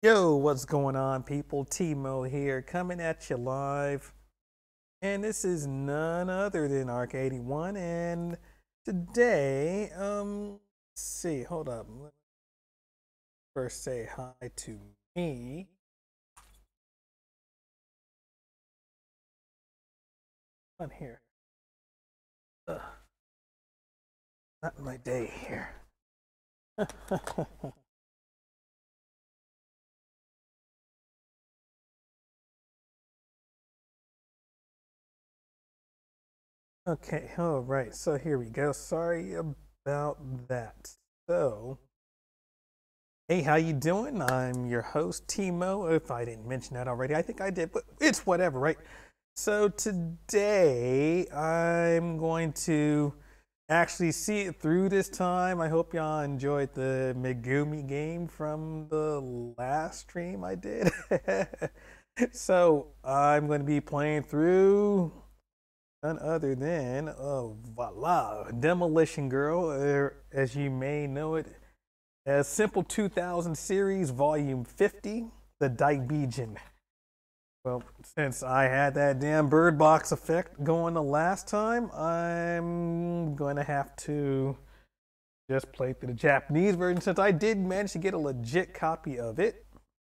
Yo, what's going on, people? Timo here, coming at you live. And this is none other than Arc81. And today, let's see, hold up. Let me first say hi to me. On here. Ugh, not my day here. Okay, all right. So here we go. Sorry about that. So, hey, how you doing? I'm your host, Timo. If I didn't mention that already, I think I did, but it's whatever, right? So today I'm going to actually see it through this time. I hope y'all enjoyed the Megumi game from the last stream I did. So I'm going to be playing through none other than, oh, voila, Demolition Girl, as you may know it, as Simple 2000 Series Volume 50, the Daibijin. Well, since I had that damn bird box effect going the last time, I'm going to have to just play through the Japanese version since I did manage to get a legit copy of it.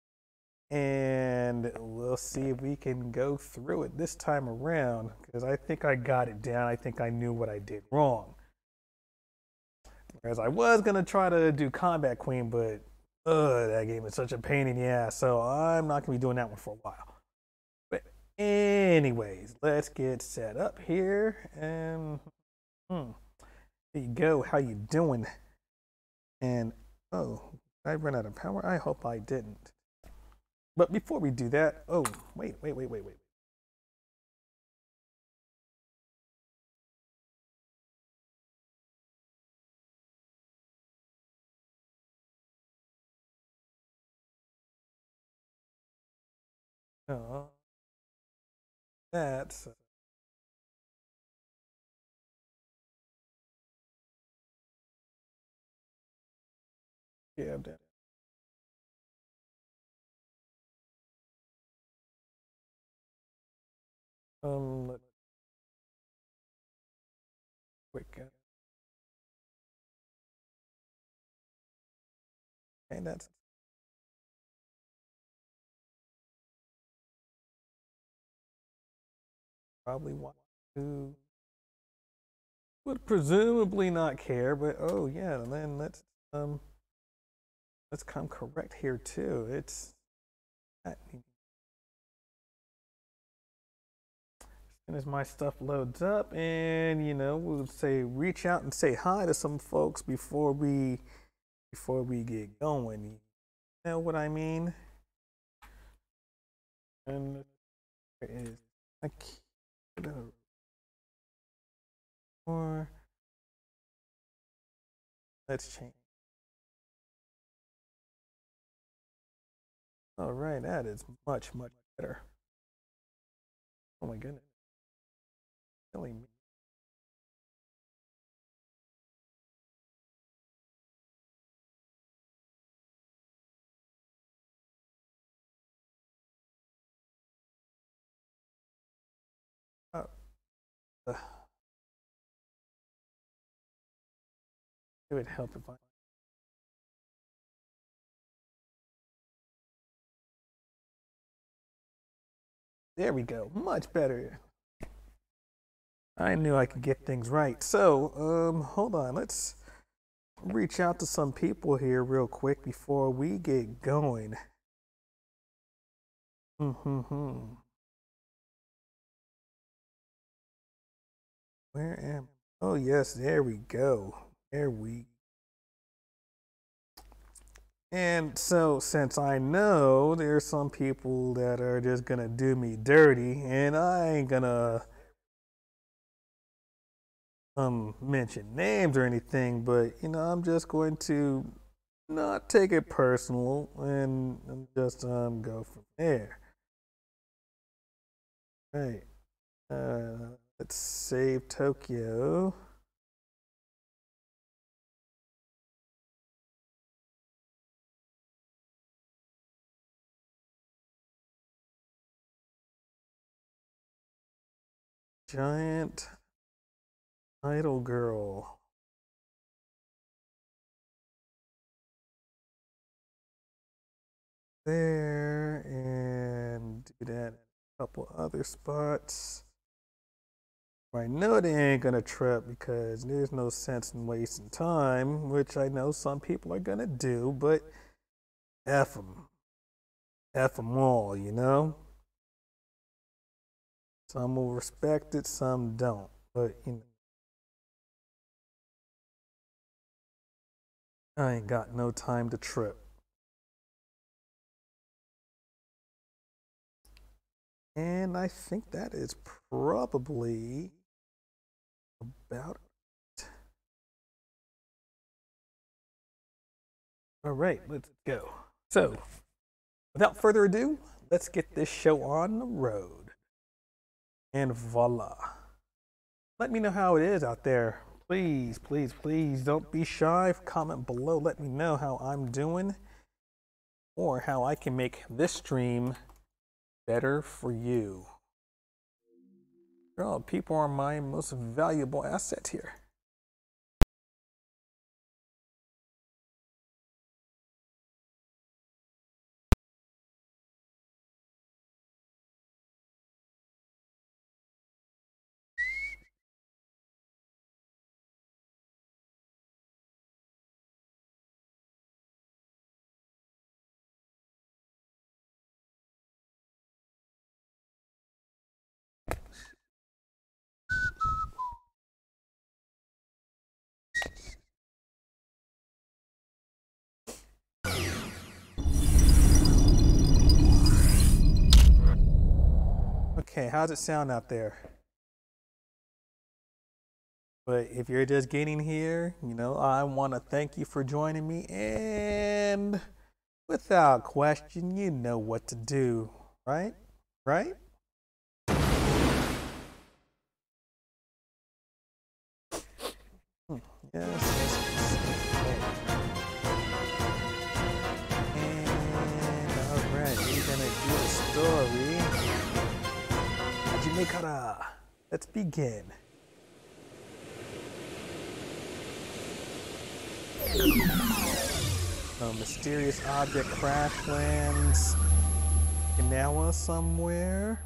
And we'll see if we can go through it this time around because I think I got it down. I think I knew what I did wrong. Whereas I was going to try to do Combat Queen, but that game is such a pain in the ass. So I'm not going to be doing that one for a while. But anyways, let's get set up here. And there you go. How you doing? And oh, I ran out of power. I hope I didn't. But before we do that, oh wait. Oh, that's yeah. Let's quick. And that's probably why who would presumably not care. But oh yeah, and then let's come correct here too. It's that soon as my stuff loads up, and we'll say reach out and say hi to some folks before we get going. You know what I mean? And there is a key or let's change. All right, that is much better. Oh my goodness, killing me. Oh, uh, it would help if I. There we go. Much better. I knew I could get things right. So, hold on. Let's reach out to some people here real quick before we get going. Hmm. Where am? Oh yes, there we go. There we. And so, since I know there's some people that are just gonna do me dirty, and I ain't gonna mention names or anything, but I'm just going to not take it personal and just go from there. Right. Let's save Tokyo. giant idol girl. There, and do that in a couple other spots. I know they ain't gonna trip because there's no sense in wasting time, which I know some people are gonna do, but F them. F them all, you know? Some will respect it, some don't, but you know. I ain't got no time to trip. And I think that is probably about it. All right, let's go. So, without further ado, let's get this show on the road. And voila. Let me know how it is out there. Please, please, please don't be shy. Comment below. Let me know how I'm doing or how I can make this stream better for you. Girl, people are my most valuable asset here. Okay, how's it sound out there? But if you're just getting here, you know, I want to thank you for joining me. And without question, you know what to do, right? Right? Yes, yes, okay. And alright, we're gonna do a story. Hajime kara. Let's begin. A mysterious object crash lands in Okinawa somewhere.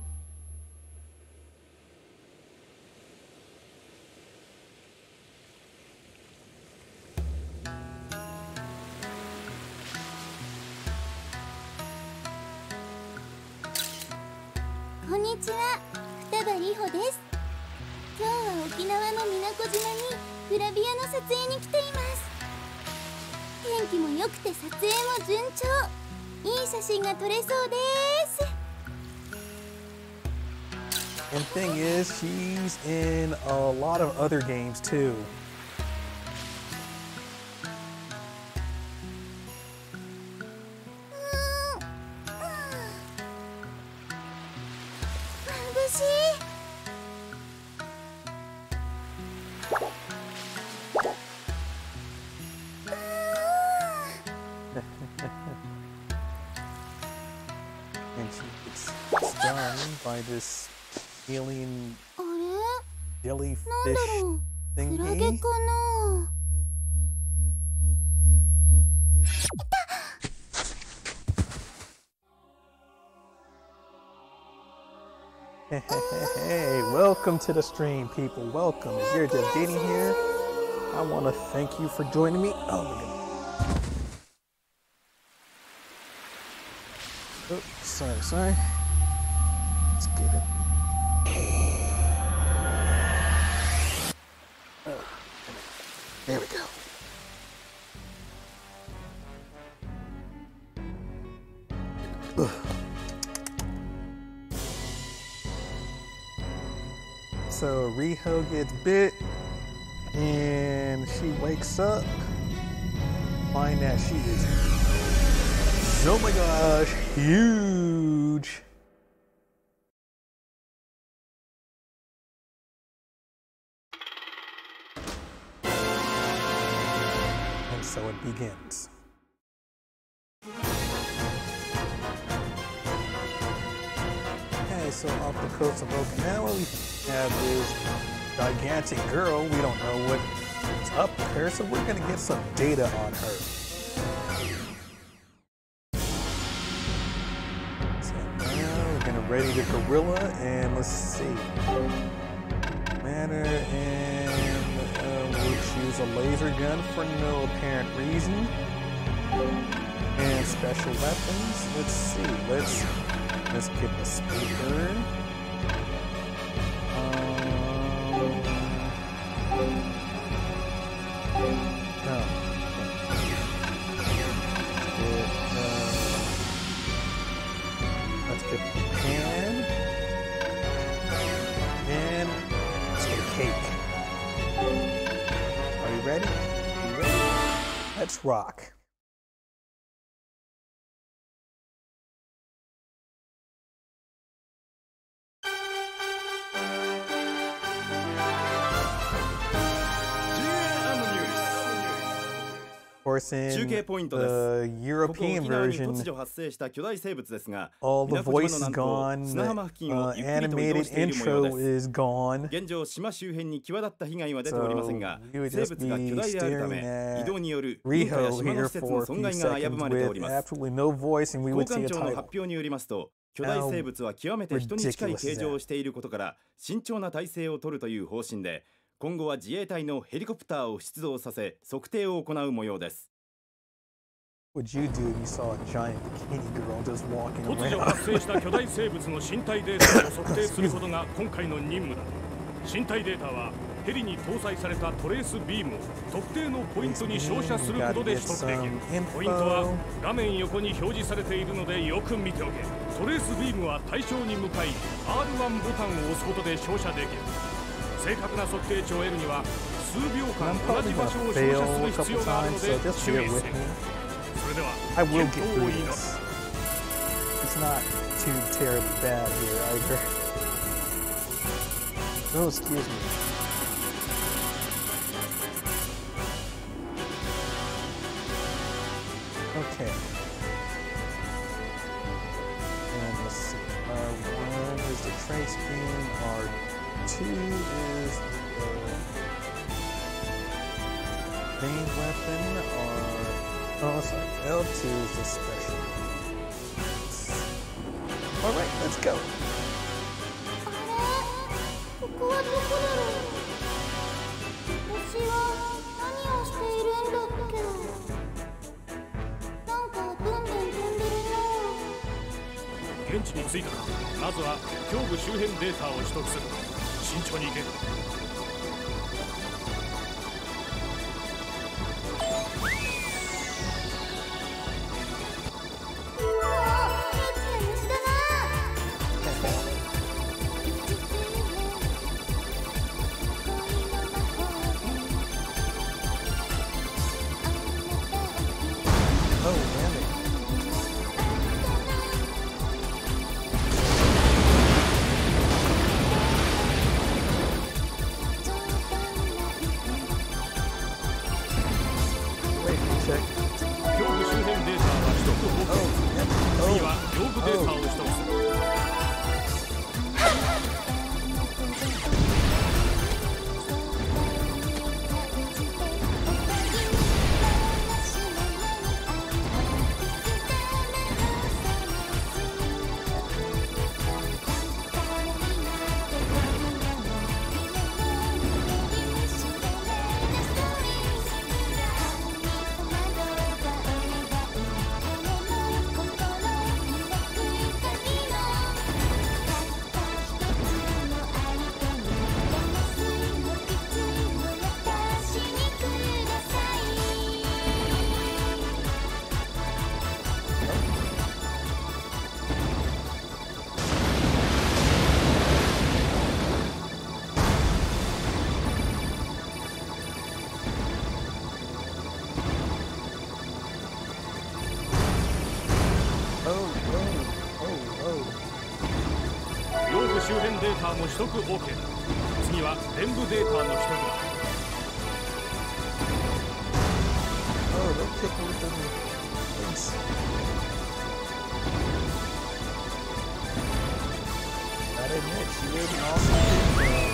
Konnichiwa, Futaba Riho desu. 今日は沖縄の宮古島にグラビアの撮影に来ています。天気も良くて撮影も順調。いい写真が撮れそうです。 And thing is, she's in a lot of other games too. And she gets stung by this alien jellyfish thingy. Hey, welcome to the stream, people. Welcome. If you're just getting here, I want to thank you for joining me. Oh my goodness. Oops, sorry. Let's get it. Oh, there we go. Ugh. So Riho gets bit and she wakes up, find that she is, oh my gosh, huge. And so it begins. so off the coast of Okinawa, we have this gigantic girl. We don't know what's up with her, so we're gonna get some data on her. So now we're gonna ready the gorilla, and let's see. Manner, and we'll choose a laser gun for no apparent reason. And special weapons. Let's see. Let's get the speaker. No. Let's get the pan. And let's get a cake. Are you ready? Are you ready? Let's rock. 中継ポイントです。ここ沖縄に突如発生した巨大生物ですが、宮古島の南東砂浜付近をゆっくりと移動している模様です。現状、島周辺に際立った被害は出ておりませんが、生物が巨大であるため、移動による民家や島の施設の損害が危ぶまれております。交換庁の発表によりますと、巨大生物は極めて人に近い形状をしていることから、慎重な体制を取るという方針で、今後は自衛隊のヘリコプターを出動させ測定を行う模様です。 突如発生した巨大生物の身体データを測定することが今回の任務だ。身体データはヘリに搭載されたトレースビームを特定のポイントに照射することで取得できる。ポイントは画面横に表示されているのでよく見ておけ。トレースビームは対象に向かい R1 ボタンを押すことで照射できる。正確な測定値を得るには数秒間同じ場所を照射する必要があるので注意せよ。それでは I will get through this. It's not too terribly bad here either. Oh, excuse me. Okay. And let's see. R1 is the trace beam. R2 is the main weapon. Oh, sorry. L2 is the special. Alright, let's go. ここはどこだろう。私は何をしているんだっけ。なんかブンブン飛んでるな。 現地に着いたらまずは胸部周辺データを取得する。慎重に行け。周辺データも取得 OK だ。次は全部データの取得だ。 admit, she is an awesome kid.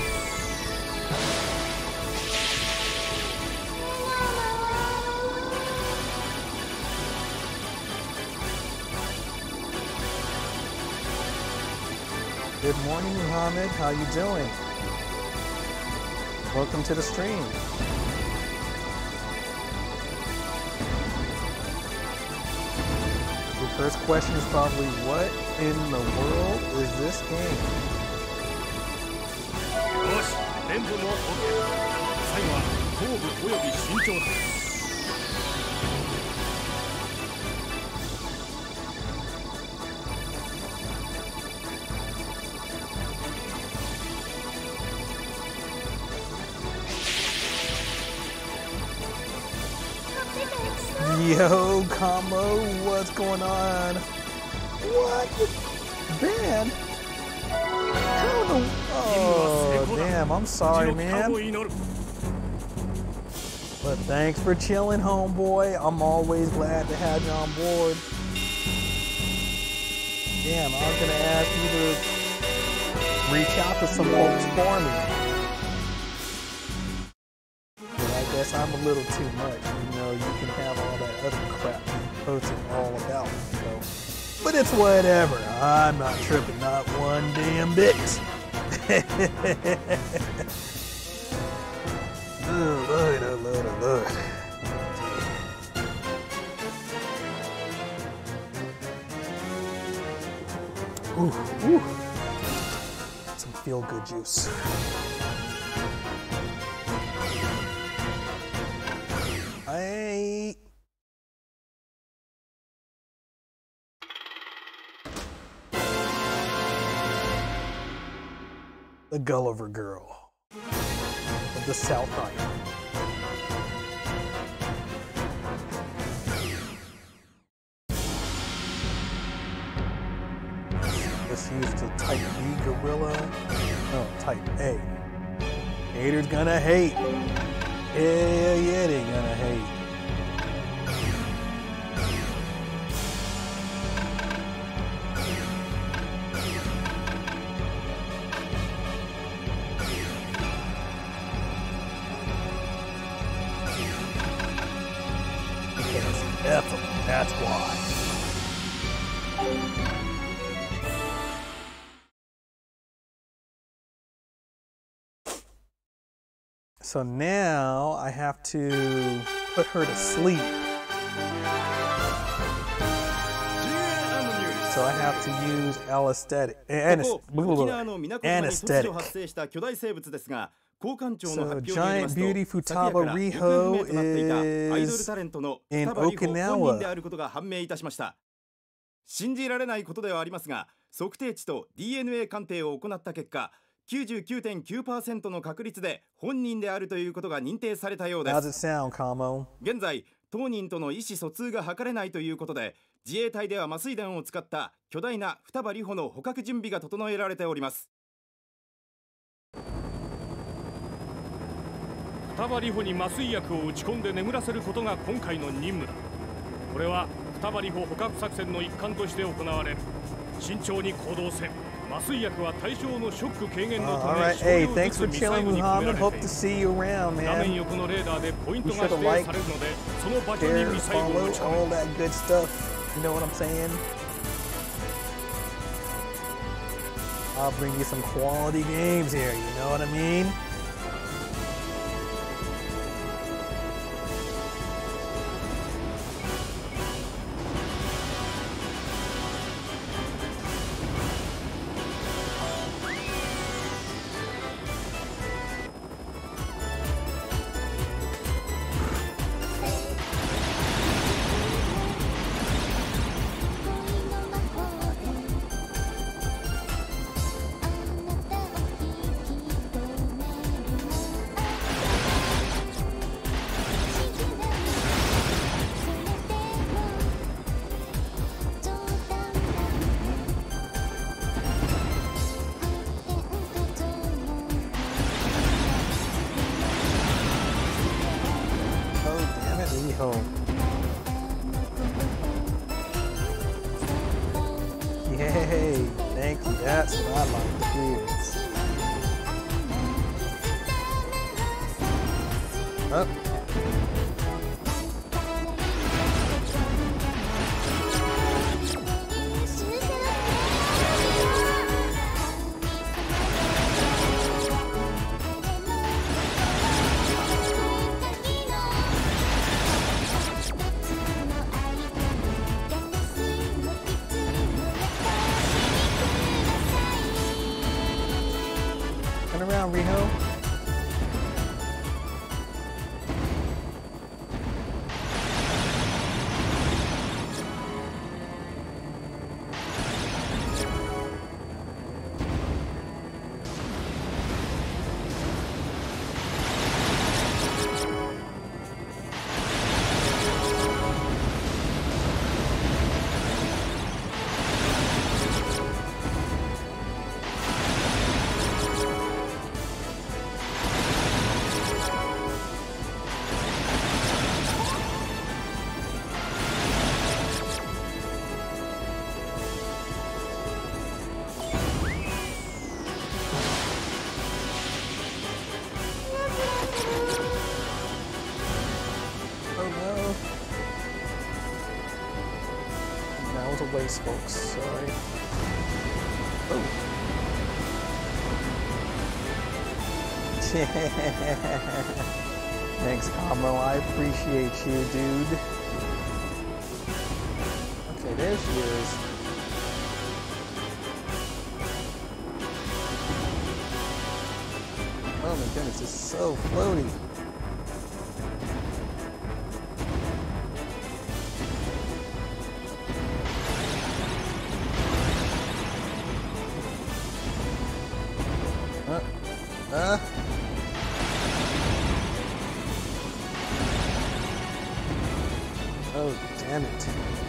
Good morning, Muhammad. How you doing? Welcome to the stream. Your first question is probably, what in the world is this game? よし、全部も OK。最後は頭部および身長だ。 Yo, Combo, what's going on? What? Ben? How the... Oh, damn, I'm sorry, man. But thanks for chilling, homeboy. I'm always glad to have you on board. Damn, I was gonna ask you to reach out to some folks for me. But I guess I'm a little too much. You know, you can have all that other crap you posted all about. So, but it's whatever. I'm not tripping, not one damn bit. Oh, Lord, oh, Lord, oh, Lord. Ooh, ooh. Some feel-good juice. Hey. The Gulliver Girl of the South Island. Let's use the type B gorilla. No, type A. Haters gonna hate. Hell yeah, they gonna hate. Because Ethel, that's why. So now I have to put her to sleep. So I have to use anesthetic. So Giant Beauty Futaba Riho is in Okinawa. 信じられないことではありますが、測定値と DNA 鑑定を行った結果、99.9% の確率で本人であるということが認定されたようです。現在、当人との意思疎通が図れないということで、自衛隊では麻酔弾を使った巨大な双葉里穂の捕獲準備が整えられております。 双葉里穂に麻酔薬を打ち込んで眠らせることが今回の任務だ。これは双葉里穂捕獲作戦の一環として行われる。慎重に行動せ。麻酔薬は対象のショック軽減のため Hey, thanks for chilling, Muhammad. Hope to see you around, man. 画面横のレーダーでポイントが指定されるので、その場所にミサイルを撃ち込む。 all that good stuff. You know what I'm saying? I'll bring you some quality games here. You know what I mean? Yay, thank you, that's what I like to hear. Up. Turn around, Riho. Waste, folks. Sorry. Oh. Thanks, Combo. I appreciate you, dude. Okay, there she is. Oh my goodness, it's so floaty. Oh, damn it.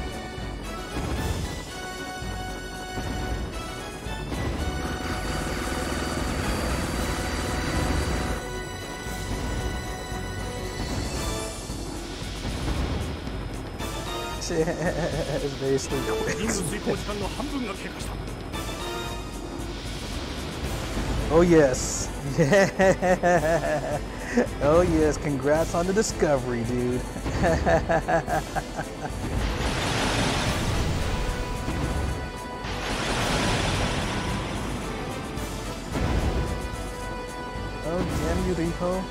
It's basically quick. Oh yes. Yeah. Oh yes, congrats on the discovery, dude. Oh damn you, Riho.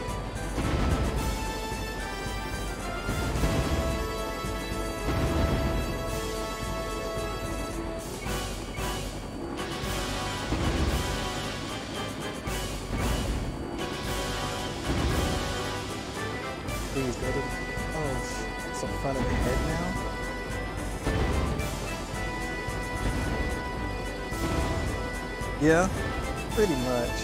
Please go to. Oh, it's in front of the head now. Yeah, pretty much.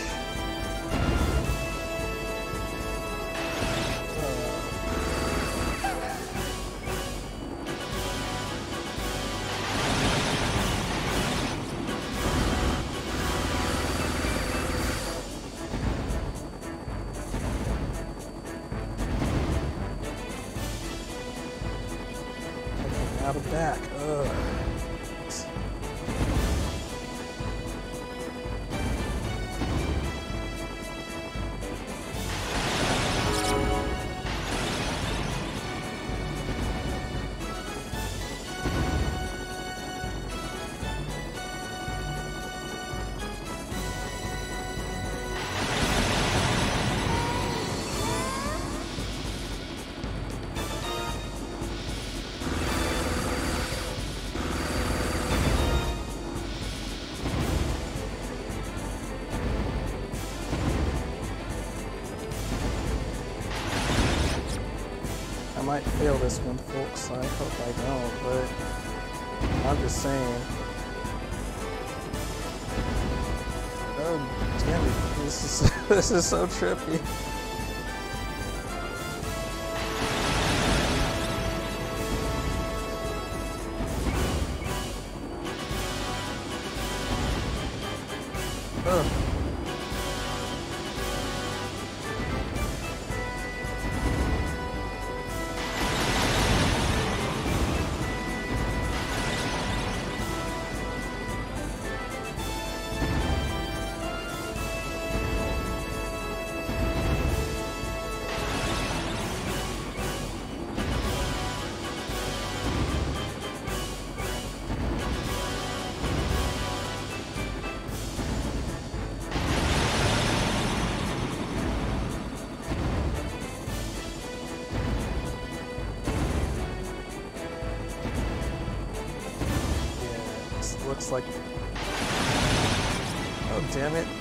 Out of back. Ugh. I might fail this one, folks. I hope I don't, but I'm just saying. Oh, damn it. This is so trippy. Ugh. looks like. Oh, damn it.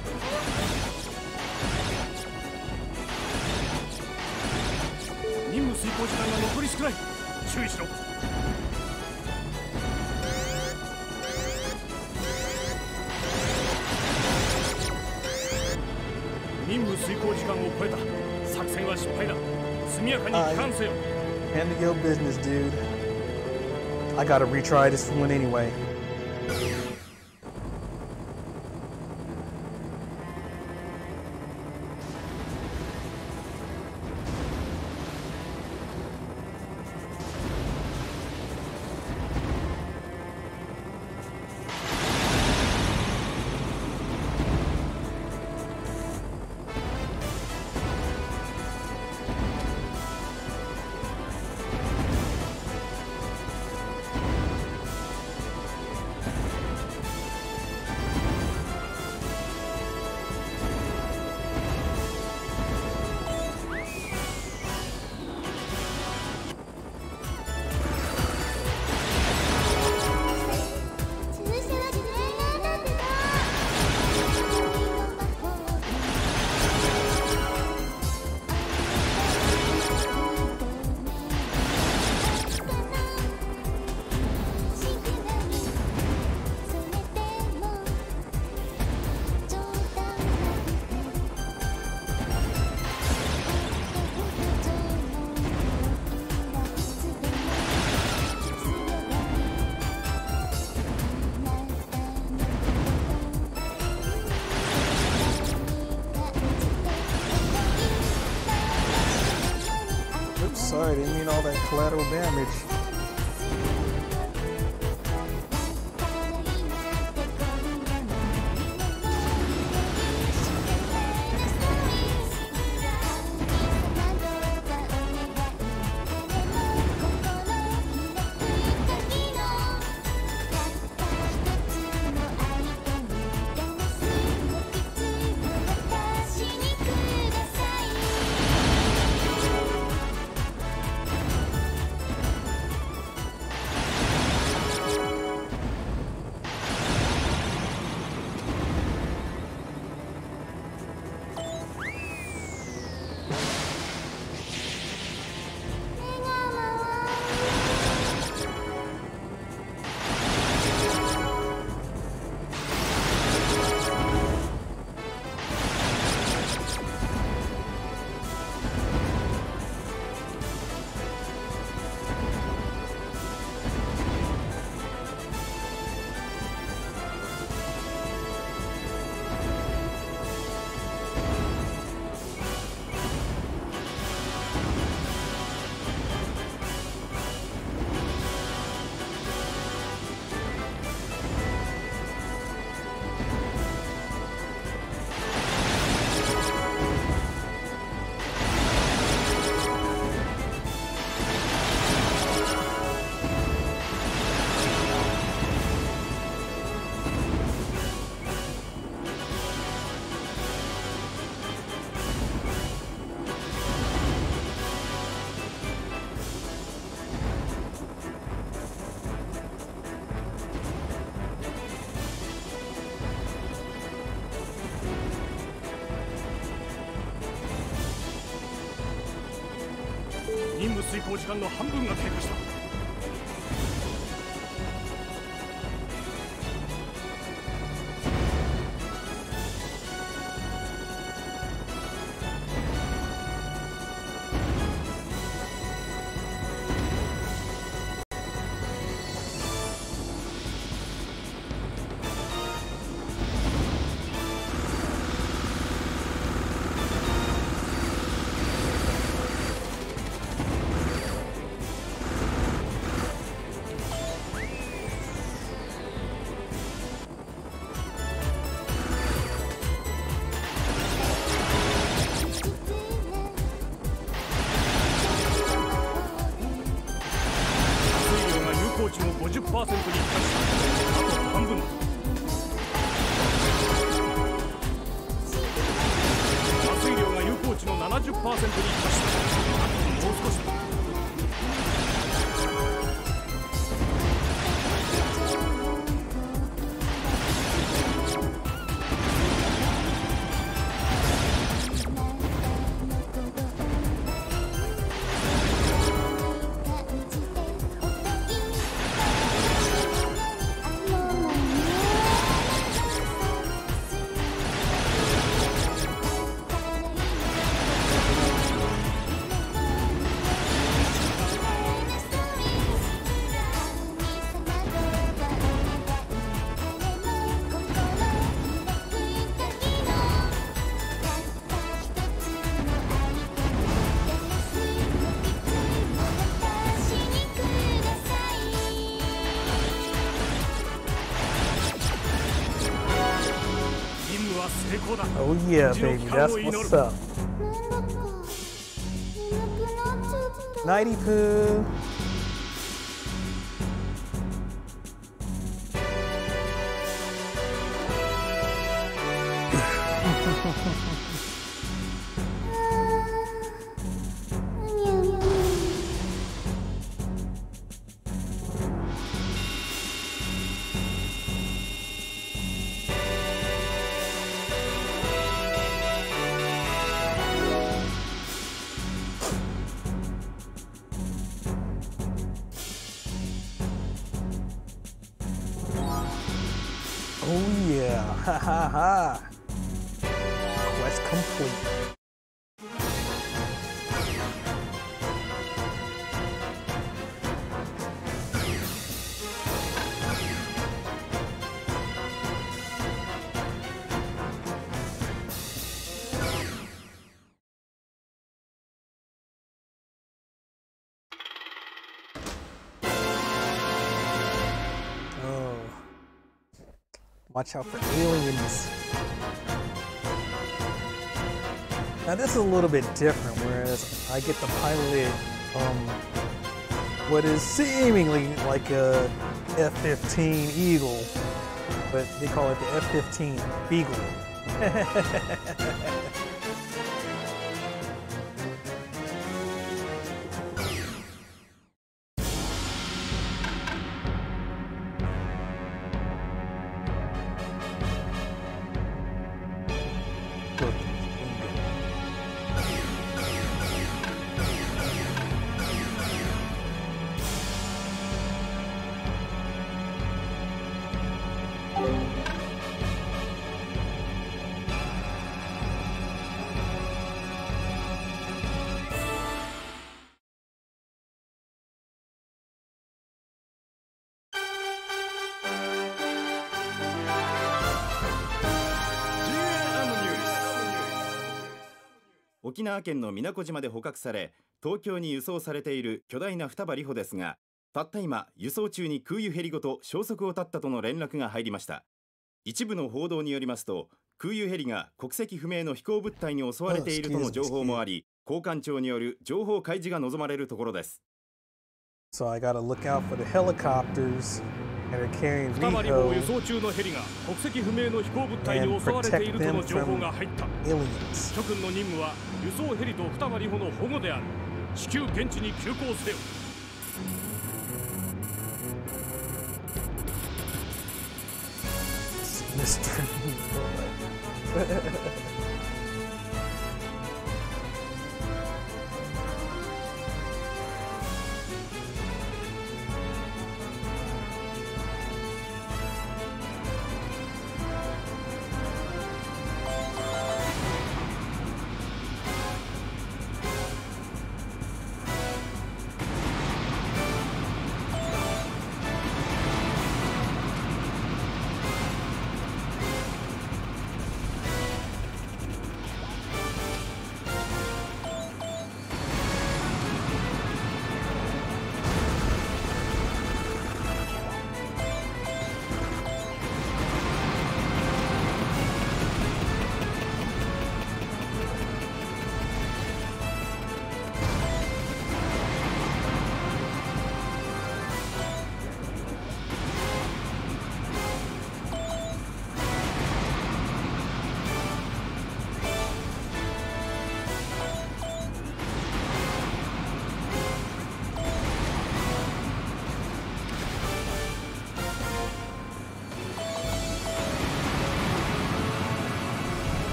Handle your business, dude. I gotta retry this one anyway. Sorry, didn't mean all that collateral damage. 任務遂行時間の半分が経過した。50% に達した。あと半分だ。麻酔量が有効値の 70% に達した。あともう少しだ。 Oh yeah, baby, that's what's up. Nighty poo. Oh yeah, ha ha ha. Quest complete. Watch out for aliens. Now this is a little bit different, whereas I get to pilot what is seemingly like a F-15 Eagle, but they call it the F-15 Beagle. 沖縄県の宮古島で捕獲され東京に輸送されている巨大な双葉里穂ですが、たった今輸送中に空輸ヘリごと消息を絶ったとの連絡が入りました。一部の報道によりますと、空輸ヘリが国籍不明の飛行物体に襲われているとの情報もあり、交換庁による情報開示が望まれるところです。 So I gotta look out for the helicopters that are carrying Riho 輸送中のヘリが国籍不明の飛行物体に襲われているとの情報が入った。諸君の任務は輸送ヘリと双葉里穂の保護である。至急現地に急行せよ。 Mr.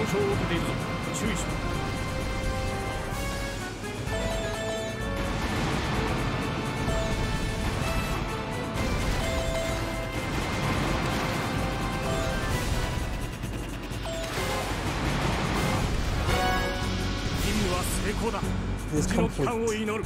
傷を受けているぞ。注意しろ。任務は成功だ。無事の帰還を祈る。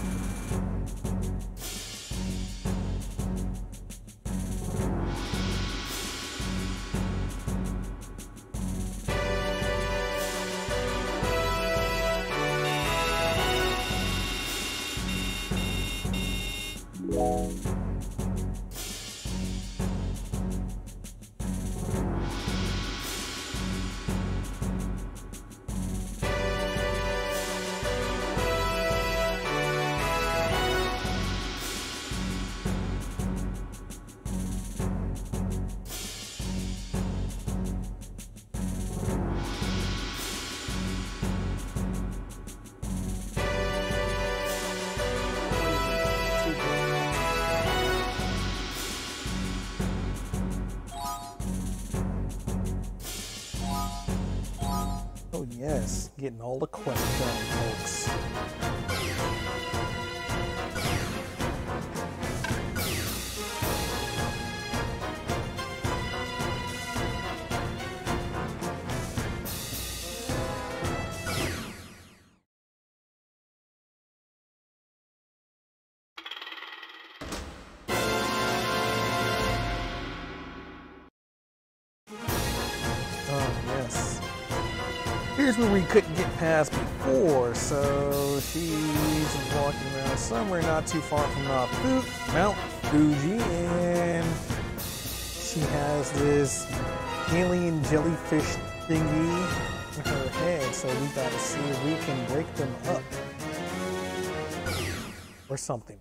Oh yes, getting all the quests done, folks. Here's where we couldn't get past before, so she's walking around somewhere not too far from Mount Fuji, and she has this alien jellyfish thingy in her head, so we gotta see if we can break them up or something.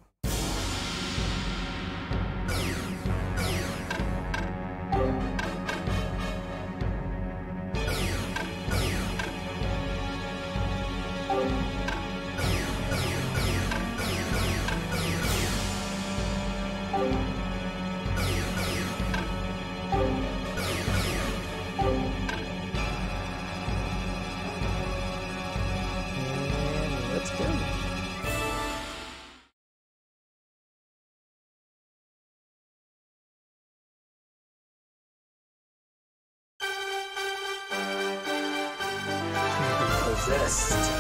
Possessed.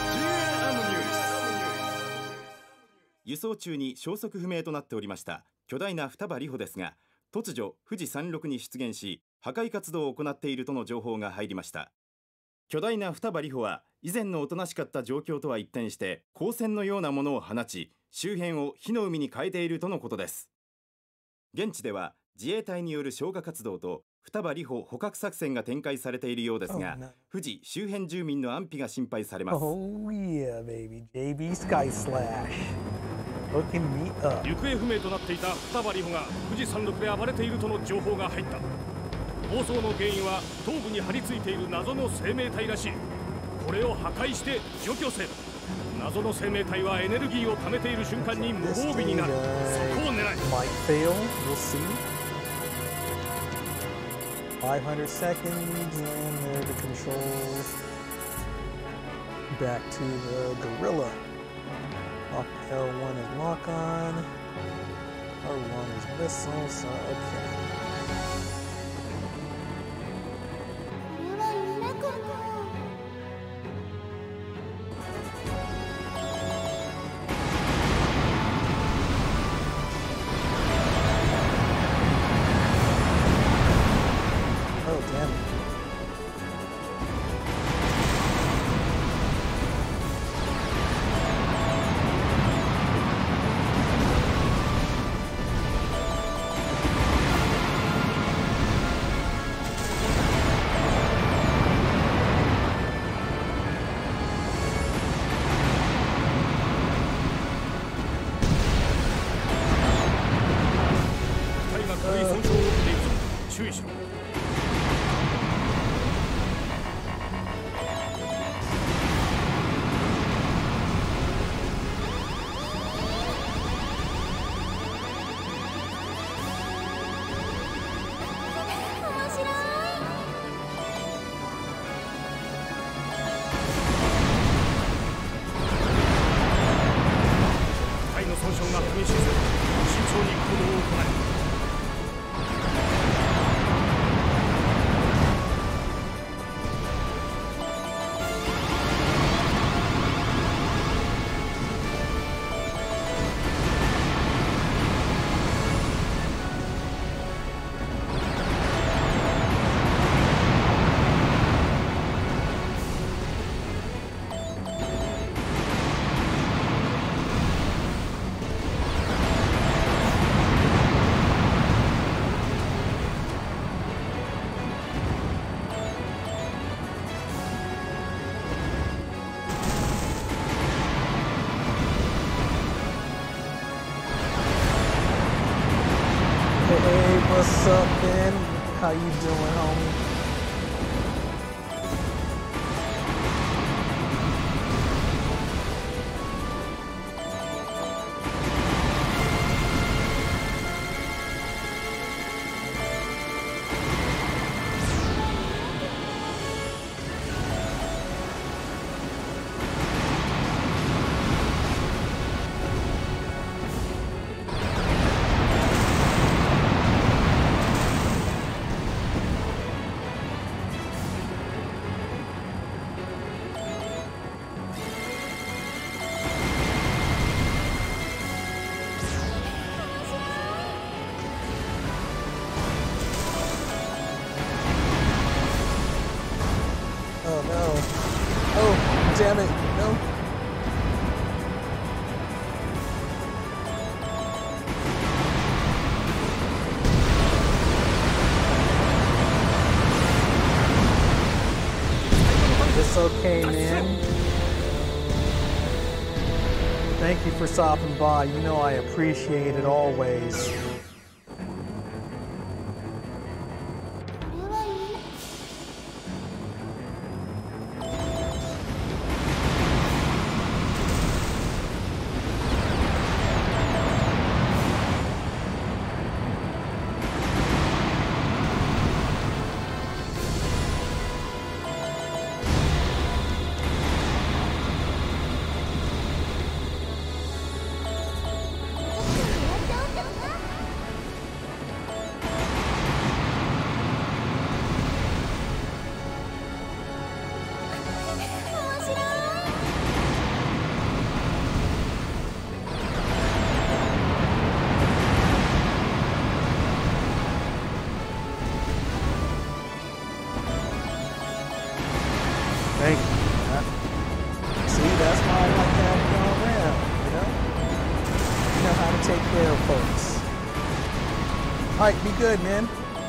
輸送中に消息不明となっておりました巨大な双葉里穂ですが、突如富士山麓に出現し破壊活動を行っているとの情報が入りました。巨大な双葉里穂は以前のおとなしかった状況とは一転して光線のようなものを放ち、周辺を火の海に変えているとのことです。現地では自衛隊による消火活動と双葉里穂捕獲作戦が展開されているようですが、富士周辺住民の安否が心配されます。 Oh yeah, baby. JB Sky Slash. Hooking me up. 行方不明となっていた双葉里穂が富士山麓で暴れているとの情報が入った。暴走の原因は頭部に張り付いている謎の生命体らしい。これを破壊して除去せよ。謎の生命体はエネルギーを貯めている瞬間に無防備になる。そこを狙い。 Might fail. We'll see. 500 seconds, and there are the controls. Back to the gorilla. L1 is lock on. R1 is missile, so okay. これは夢かな。 Oh, damn it. What's up, Ben? How you doing, homie? Damn it, no. It's okay, man. Thank you for stopping by. You know I appreciate it always. Thank you. See, that's why I like having you around, you know? You know how to take care of folks. All right, be good, man.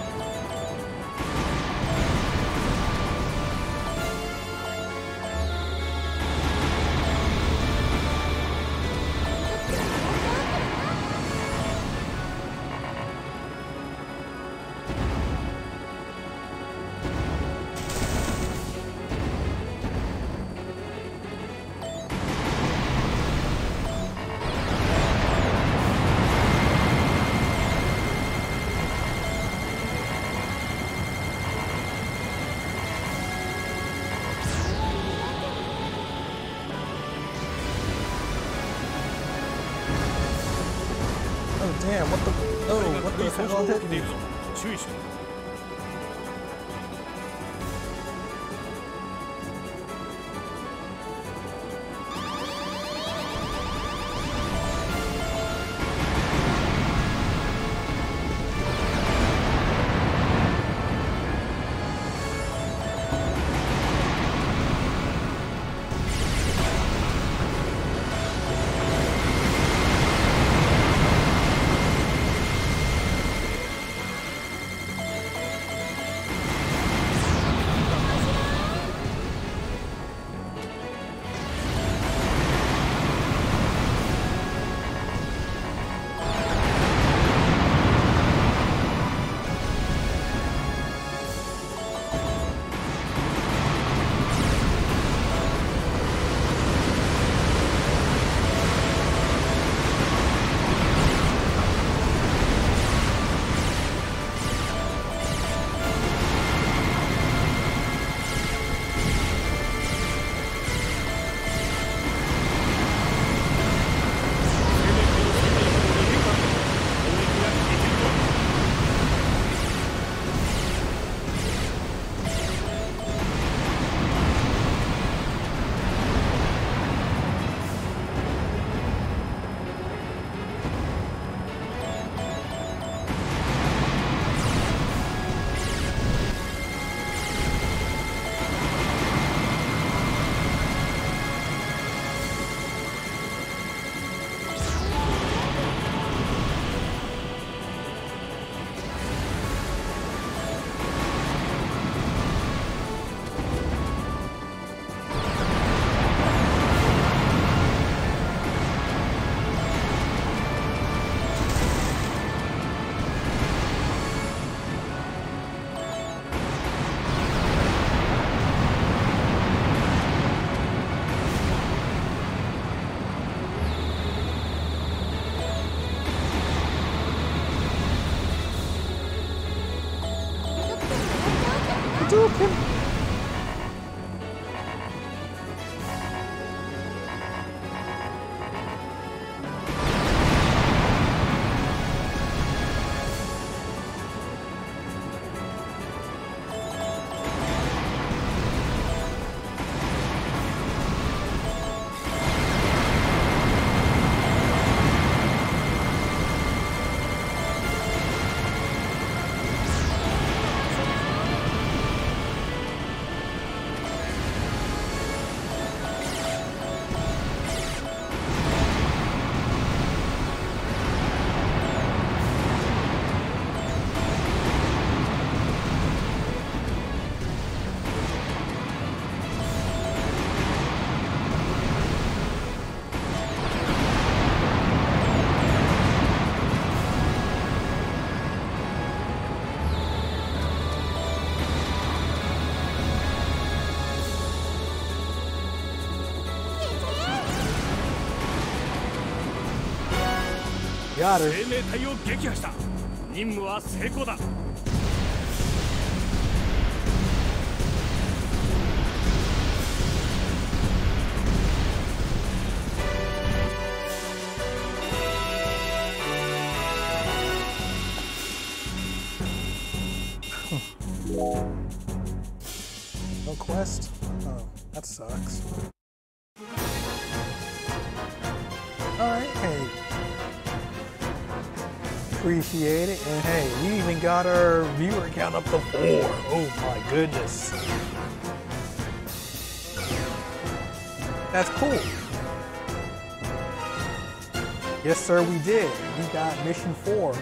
Damn, what the... Oh, what the hell hit me? Got her. 生命体を撃破した。任務は成功だ。 No quest? Oh, that sucks. Alright, hey. Appreciate it. And hey, we even got our viewer count up to 4. Oh my goodness. That's cool. Yes, sir, we did. We got mission 4.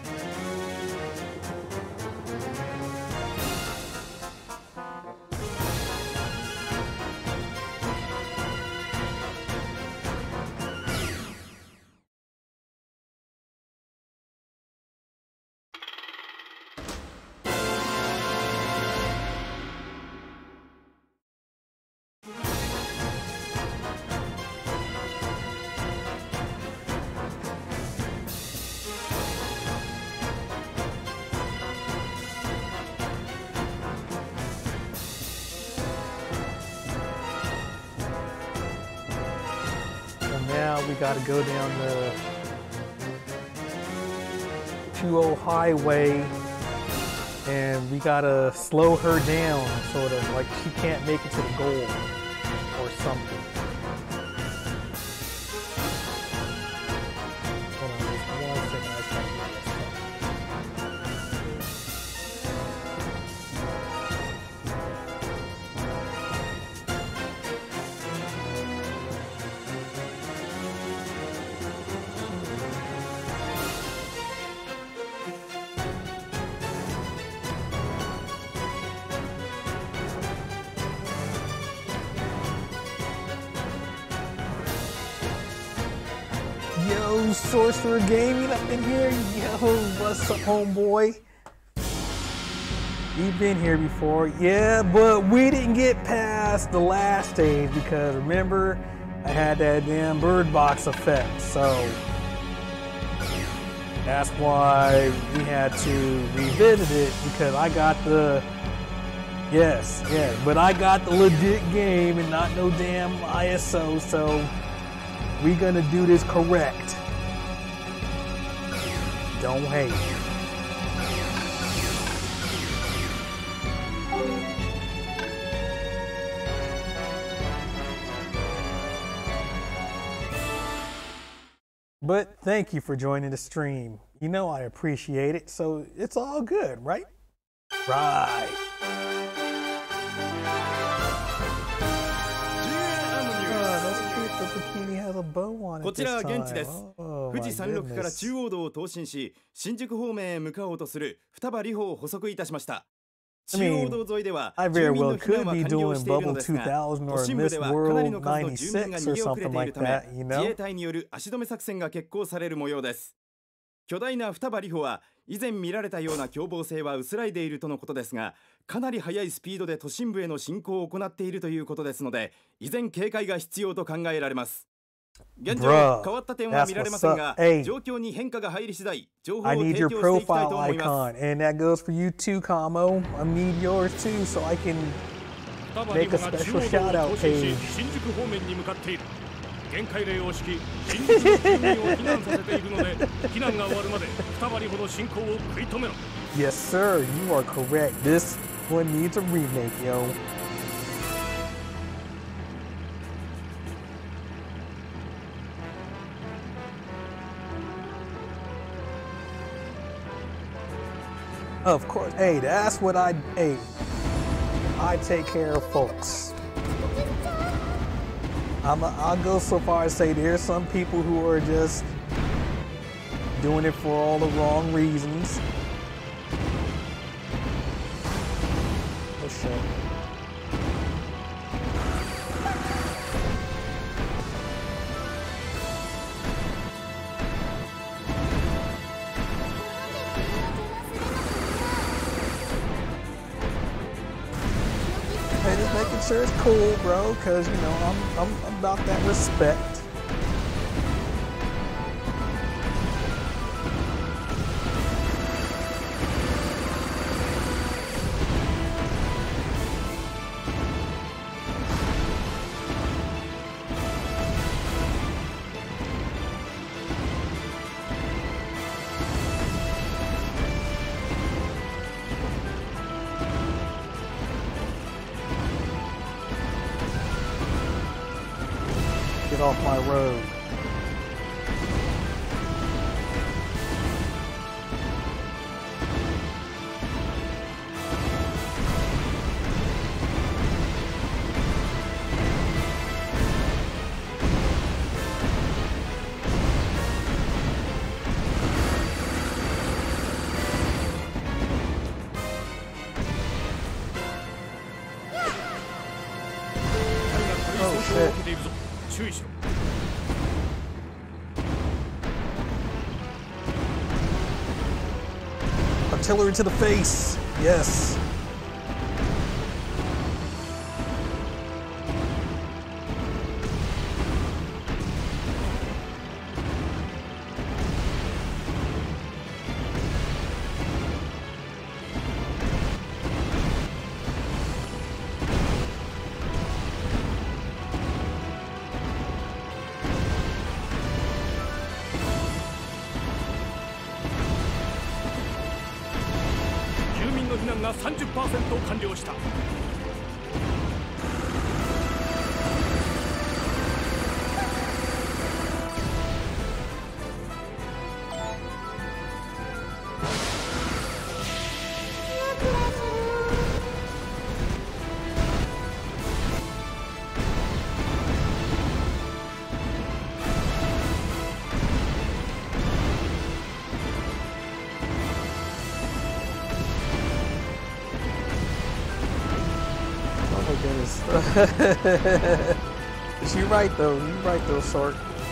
Now we gotta go down the 20 highway and we gotta slow her down, sort of like she can't make it to the goal or something. Hold on, just 1 second, I can't do this stuff. Yo, Sorcerer Gaming up in here. Yo, what's up, homeboy? We've been here before. Yeah, but we didn't get past the last stage because remember, I had that damn bird box effect. So that's why we had to revisit it because I got the but I got the legit game and not no damn ISO. So we gonna do this correct. Don't hate. But thank you for joining the stream. You know I appreciate it, so it's all good, right? Right. こちらは現地です。富士山麓から中央道を東進し、新宿方面へ向かおうとする双葉里穂を補足いたしました。中央道沿いでは住民の避難は完了しているのですが、都心部ではかなりの数の住民が逃げ遅れているため、自衛隊による足止め作戦が決行される模様です。巨大な双葉里穂は以前見られたような凶暴性は薄らいでいるとのことですが、かなり速いスピードで都心部への進行を行っているということですので、依然警戒が必要と考えられます。現状変わった点は見られませんが、状況に変化が入り次第情報を提供していきたいと思います。 And that goes for you too, Kamo. I need yours too, so I can make a special shout out page. 新宿方面に向かっている。限界令を敷き、新宿の住民を避難させているので、避難が終わるまで双葉里穂の進行を食い止めろ。 Yes, sir. You are correct. This one needs a remake, yo. Of course. Hey, that's what I take care of folks. I'll go so far as say there's some people who are just doing it for all the wrong reasons. Oh shit. Just making sure it's cool, bro, because you know I'm about that respect. Get off my road. Artillery to the face. Yes. You're right though, Shark.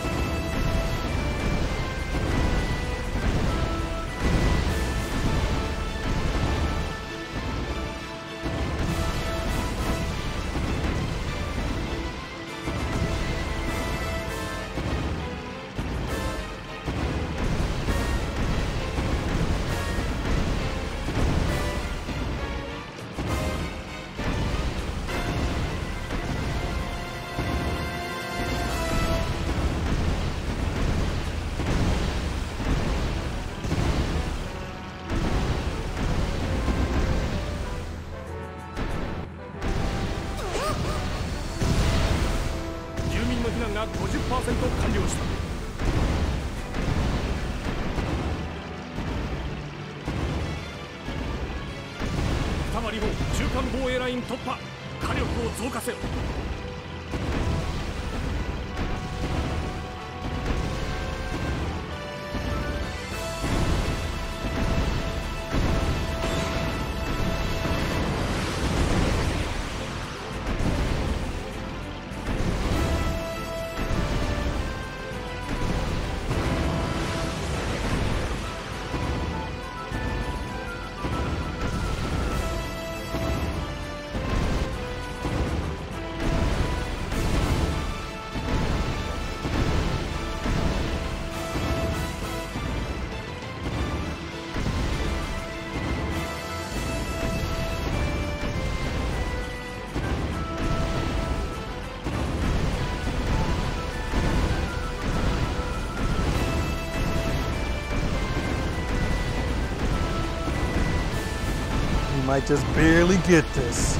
Might just barely get this.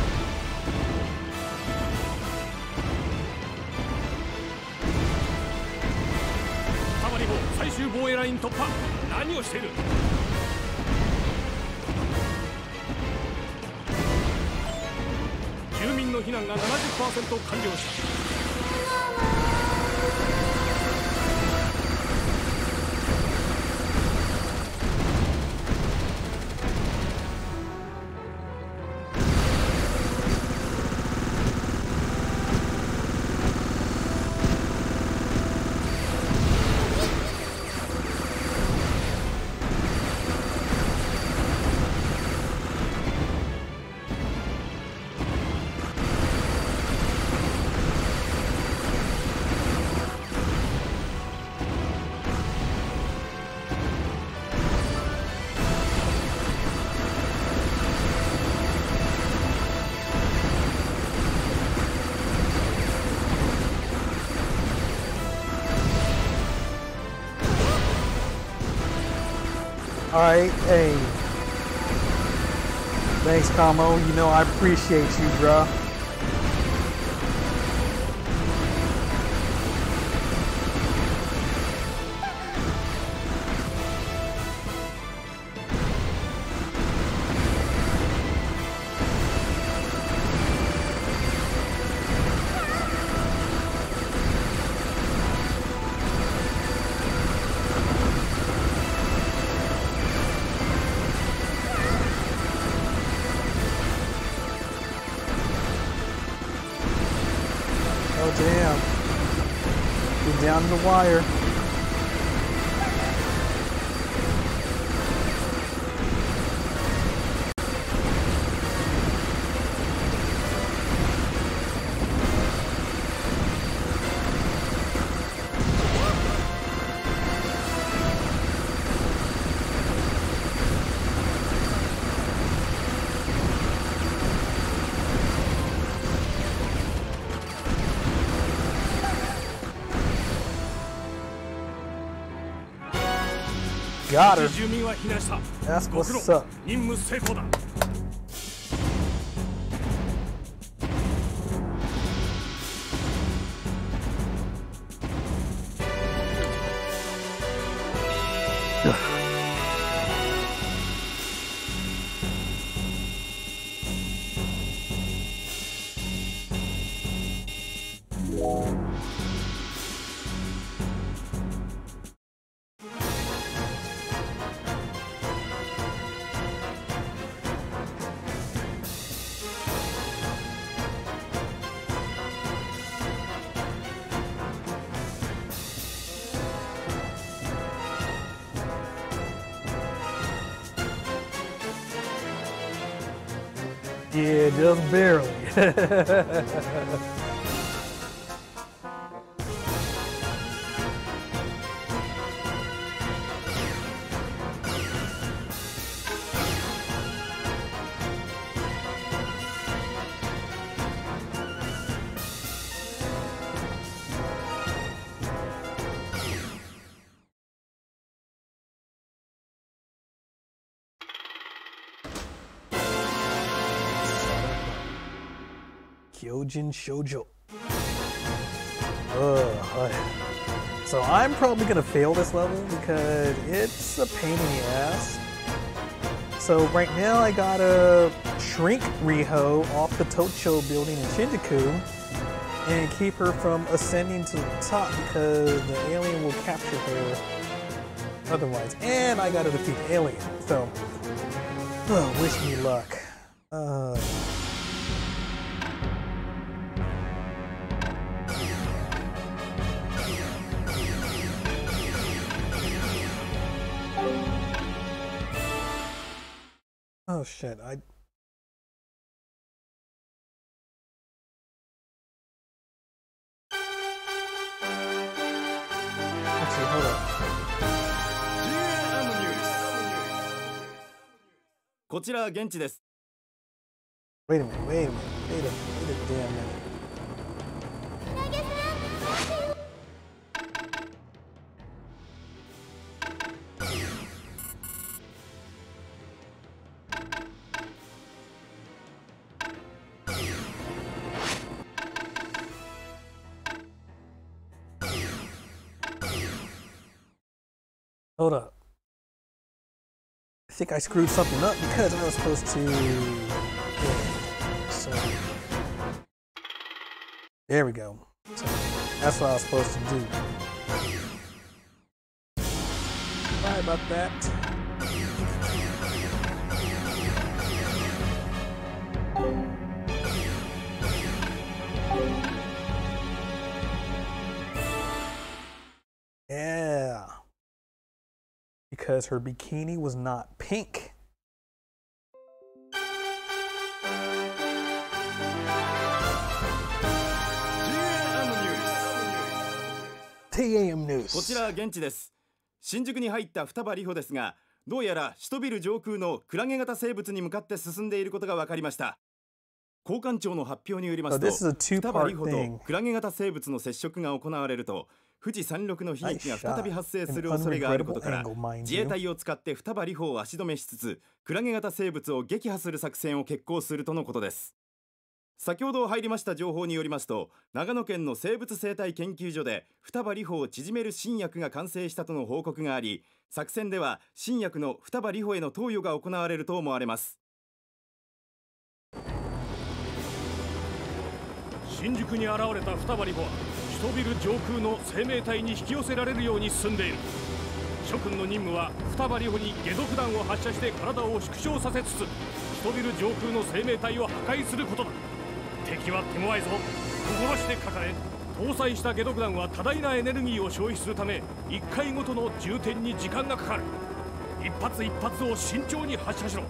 Alright, hey. Thanks, Kamo. You know I appreciate you, bruh. Oh, damn. He's down the wire. Got her. That's what's up. Yeah, just barely. Kyojin Shoujo. So I'm probably gonna fail this level because it's a pain in the ass. So right now I gotta shrink Riho off the Tocho building in Shinjuku and keep her from ascending to the top because the alien will capture her otherwise. And I gotta defeat the alien. So, wish me luck. Oh shit, actually, hold up. こちら現地です。 Wait a minute, wait a minute, wait a damn minute. Hold up. I think I screwed something up because I was supposed to... So, there we go. So, that's what I was supposed to do. Sorry about that. Yeah. Because her bikini was not pink. TAM News。 こちら現地です。新宿に入った双葉里穂ですが、どうやらシトビル上空のクラゲ型生物に向かって進んでいることが分かりました。交換庁の発表によりますと、双葉里穂とクラゲ型生物の接触が行われると、富士山麓の悲劇が再び発生する恐れがあることから、自衛隊を使って双葉里穂を足止めしつつ、クラゲ型生物を撃破する作戦を決行するとのことです。先ほど入りました情報によりますと、長野県の生物生態研究所で双葉里穂を縮める新薬が完成したとの報告があり、作戦では新薬の双葉里穂への投与が行われると思われます。 新宿に現れた双葉里穂はシトビル上空の生命体に引き寄せられるように進んでいる。諸君の任務は双葉里穂に解毒弾を発射して体を縮小させつつ、シトビル上空の生命体を破壊することだ。敵は手強いぞ。心してかかれ。 搭載した解毒弾は多大なエネルギーを消費するため1回ごとの充填に時間がかかる。一発一発を慎重に発射しろ。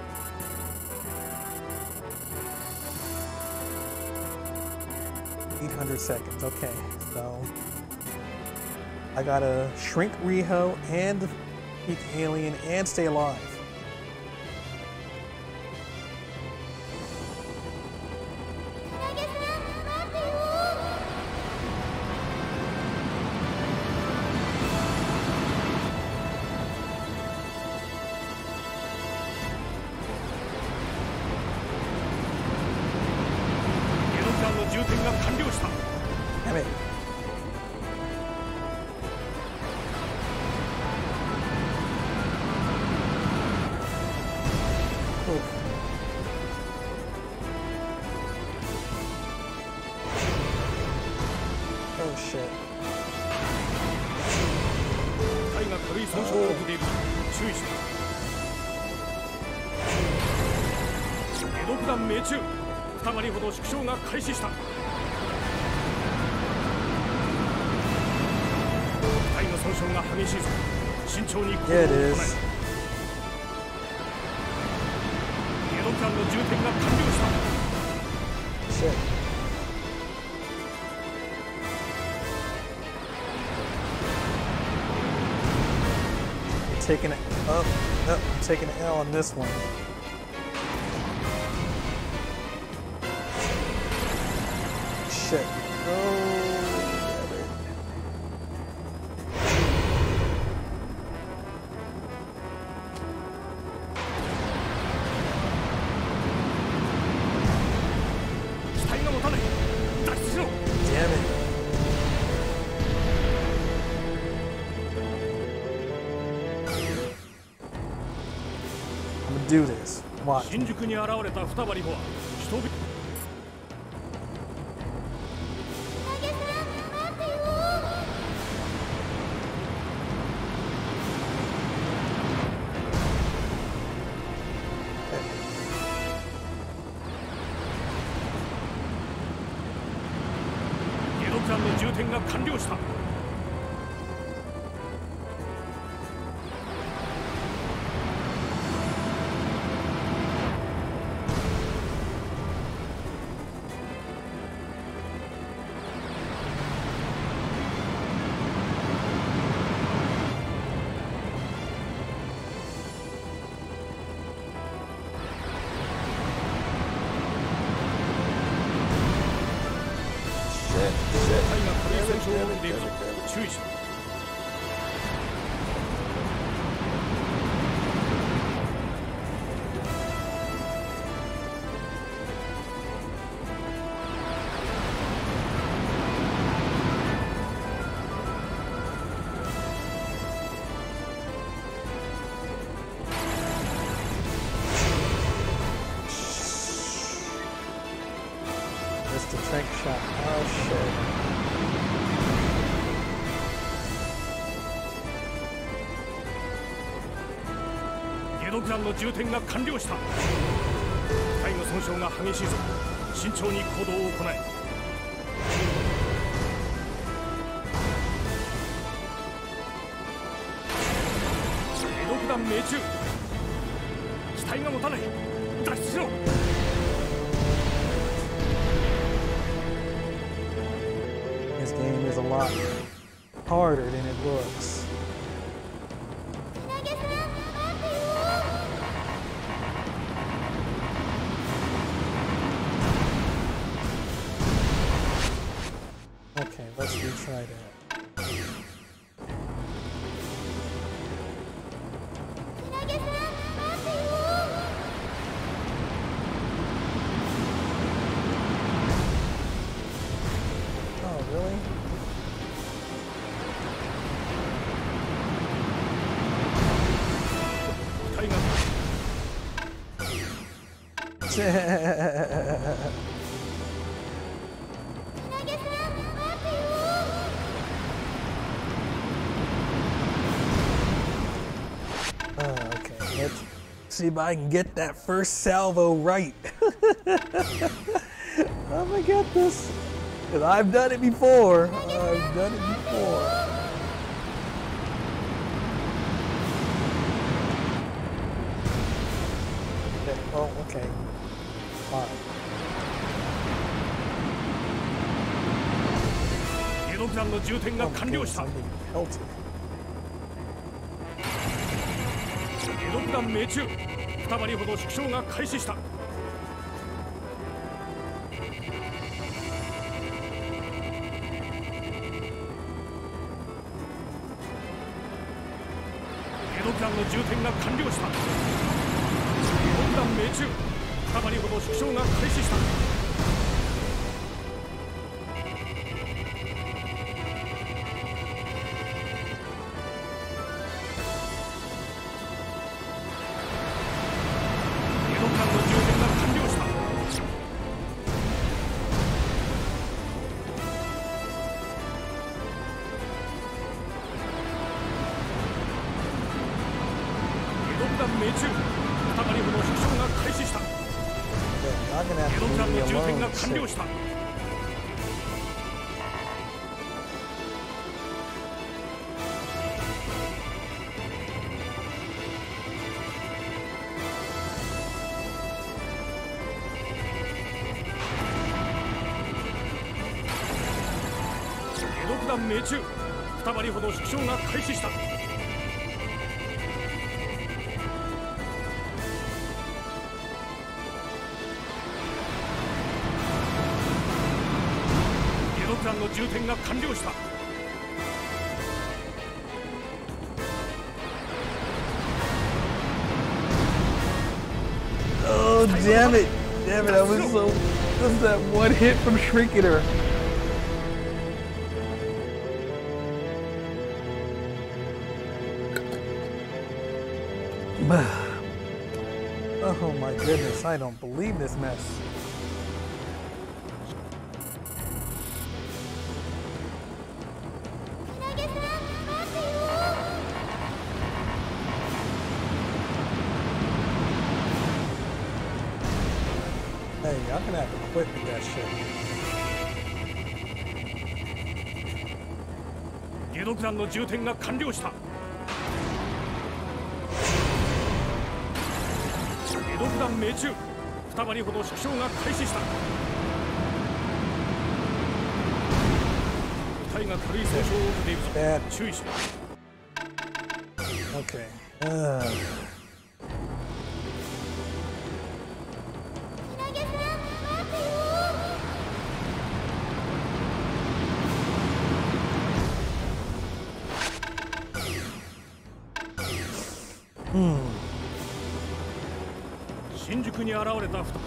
800 seconds. Okay, so I gotta shrink Riho and defeat the alien and stay alive. Damn it. Oh shit. 体が軽い損傷を受けている。注意して。解毒弾命中。2割ほど縮小が開始した。体の損傷が激しいぞ。慎重に行動を行え。解毒弾の充填が完了した。 Shit. Taking it up. Nope, I'm taking an L on this one. Shit. Oh, damn it. I'm gonna do this. Watch. 新宿に現れた双葉里穂は人々解毒弾の充填が完了した。注意しろ。 Missed the trick shot. Oh shit. 解毒弾の充填が完了した。体の損傷が激しいぞ。慎重に行動を行え。解毒弾命中。機体が持たない。脱出しろ。 This game is a lot harder than it looks. Okay, let's retry that. Oh, really? Okay, let's see if I can get that first salvo right. I'm gonna get this. Because I've done it before. I've done it before. Okay. Oh, okay. All right. エドクランの充填が完了した。エドクラン命中。2針ほど縮小が開始した。エドクランの充填が完了した。エドクラン命中。2針ほど縮小が開始した。命中。2針ほど縮小が開始した。エドクランの充填が完了した。 Oh, damn it! Damn it! I was so. This is that one hit from Shriekener. Oh my goodness, I don't believe this mess. Hey, y'all gonna have to quit with that shit. エドクランの充填が完了した。エドクラン命中。2針ほど縮小が開始した。機体が軽い損傷を受けているぞ。注意しろ。 Okay. Hmm. 新宿に現れた2人。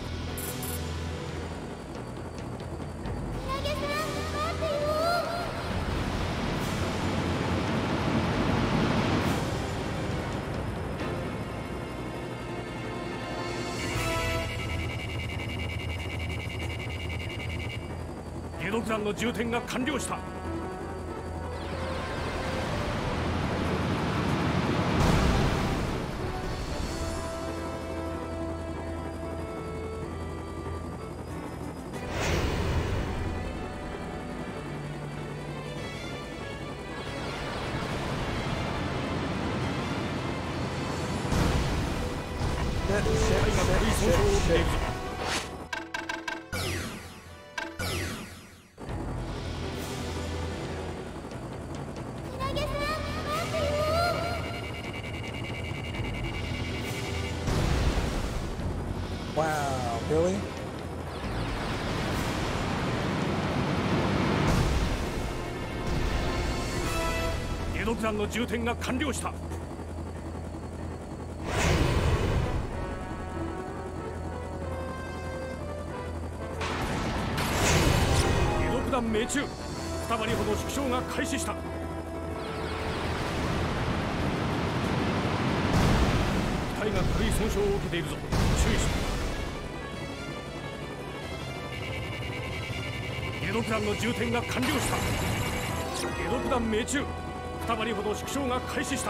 エドクランの充填が完了した。 Wow, really? エドクランの充填が完了した。エドクラン命中。2針ほど縮小が開始した。機体が軽い損傷を受けているぞ。注意しろ。エドクランの充填が完了した。エドクラン命中。2針ほど縮小が開始した。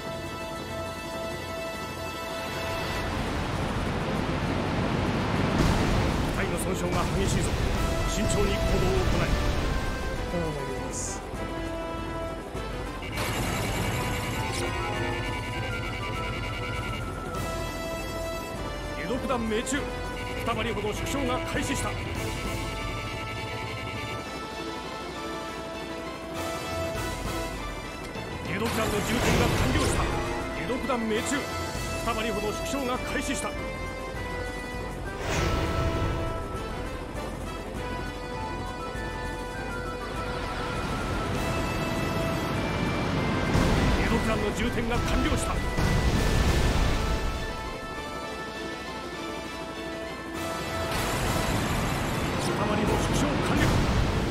機傷が激しいぞ。慎重に行動を行い。解毒弾命中。2針ほど縮小が開始した。解毒弾の充填が完了した。解毒弾命中。2針ほど縮小が開始した。解毒弾の充填が完了した。2針の縮小完了。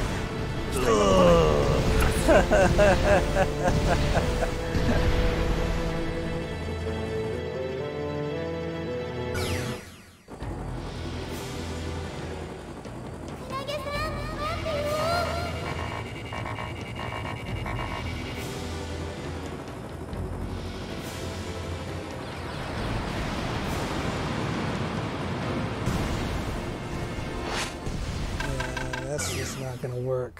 That's just not gonna work.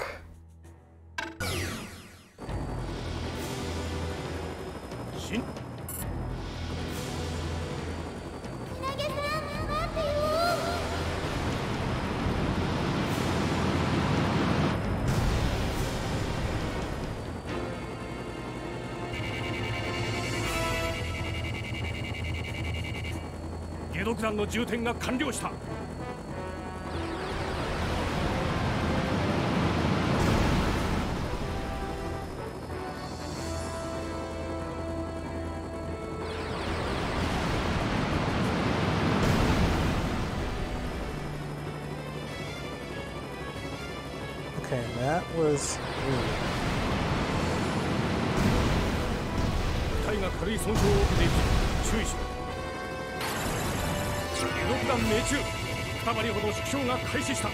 解毒弾の充填が完了した。 Okay, that was weird. 機体が軽い損傷を受けている。注意しろ。解毒弾命中。2針ほど縮小が開始した。機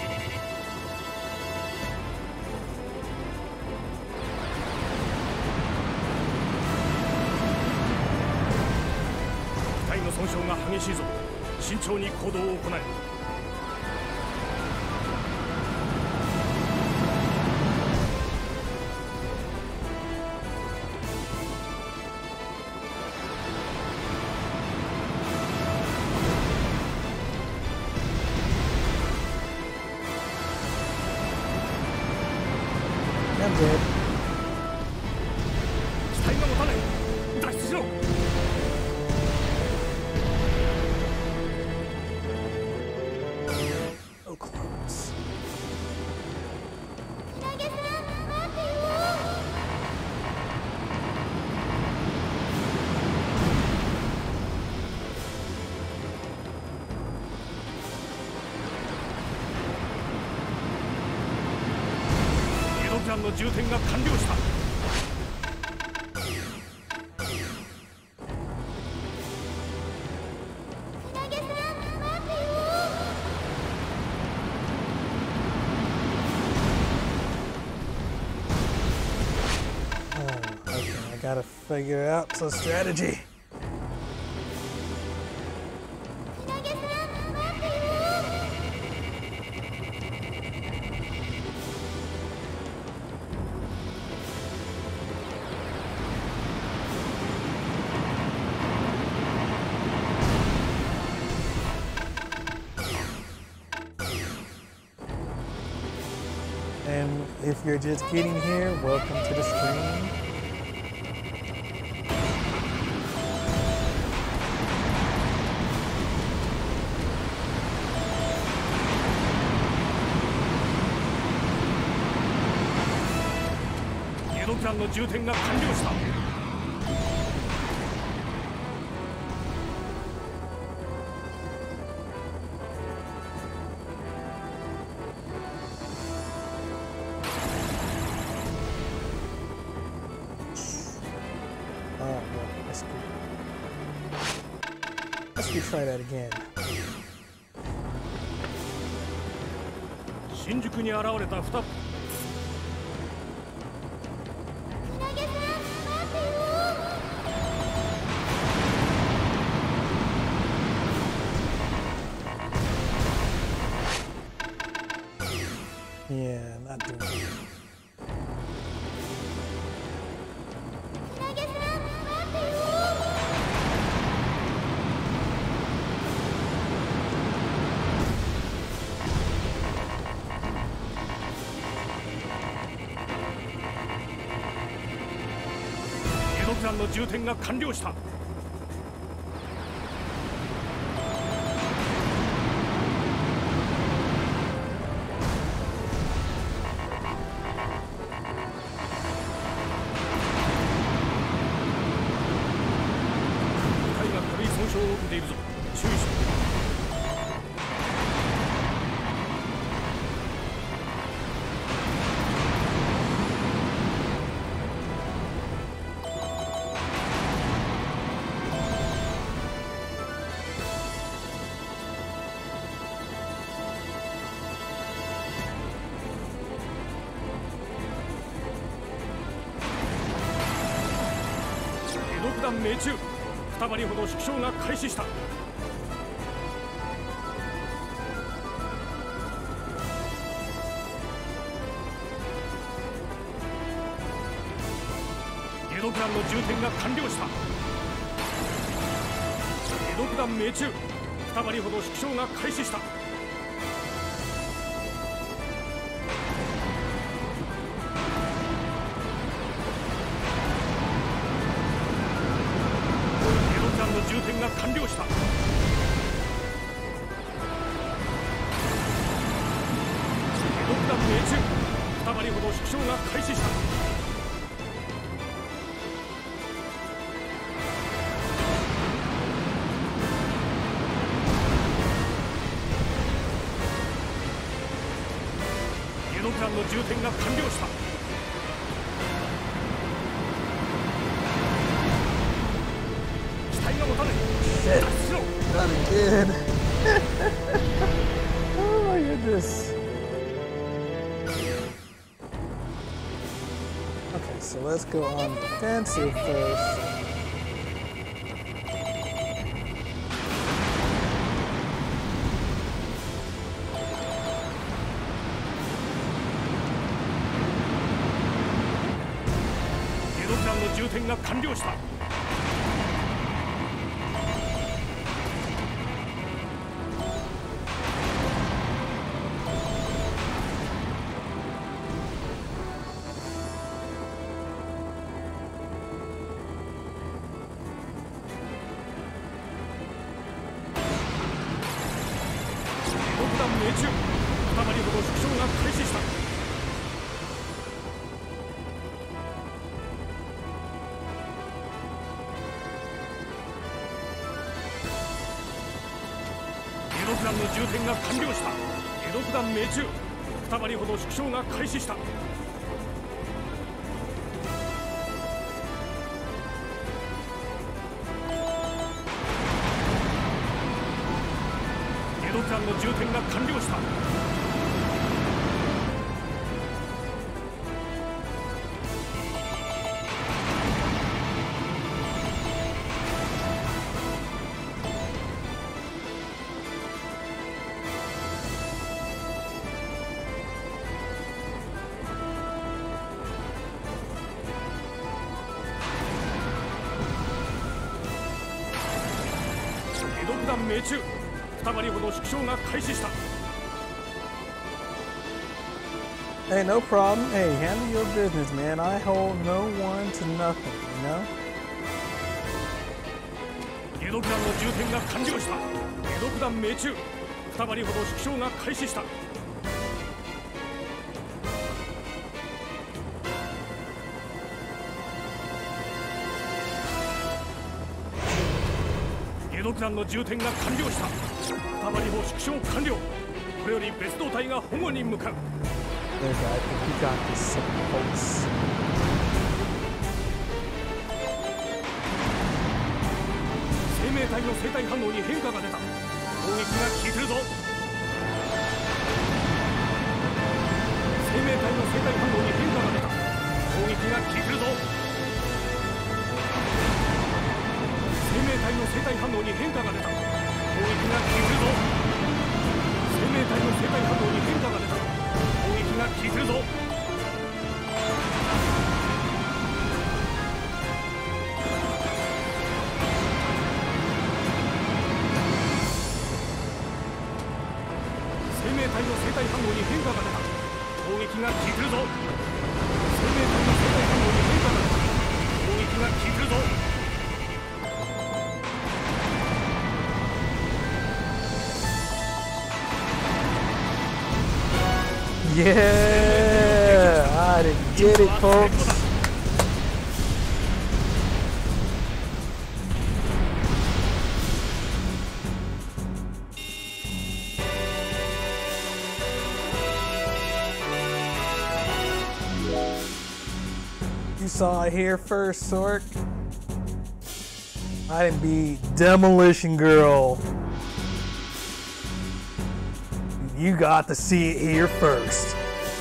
体の損傷が激しいぞ。慎重に行動を行え。 I'm dead. 機体が持たない。脱出しろ。 So close. 解毒弾の充填が完了した。 Okay, I gotta figure out some strategy. And if you're just getting here, welcome to the stream. 解毒弾の充填が完了した。 Oh, well, let's try that again. 新宿に現れた2。 Yeah, not doing that. の充填が完了した。機体が軽い損傷を受けているぞ。注意しろ。命中、2針ほど縮小が開始した。解毒弾の充填が完了した。解毒弾命中、2針ほど縮小が開始した。充填が完了した。解毒弾命中、2針ほど縮小が開始した。解毒弾の充填が完了した。 Shit. Not again. Oh my goodness. Okay, so let's go on defensive first. 解毒弾の充填が完了した。命中、2針ほど縮小が開始した。解毒弾の充填が完了した。解毒弾命中、2針ほど縮小が開始した。解毒弾の充填が完了した。解毒弾命中、2針ほど縮小が開始した。 Hey, no problem. Hey, handle your business, man. I hold no one to nothing, you know? 解毒弾の充填が完了した。解毒弾命中、2針ほど縮小が開始した。解毒弾の充填が完了した。2針も縮小完了。これより別動隊が保護に向かう。生命体の生体反応に変化が出た。攻撃が効いてるぞ。生命体の生体反応に変化が出た。攻撃が効いてるぞ。生命体の生体反応に変化が出た。攻撃が効いてるぞ。生命体の生体反応に変化が出た。攻撃が効生命体の生体反応に変化が出た。攻撃が効くぞ。生命体の生体反応に変化が出た。攻撃が効くぞ。 Yeah, I didn't get it, folks. You saw it here first, Sork. I didn't be Demolition Girl. You got to see it here first.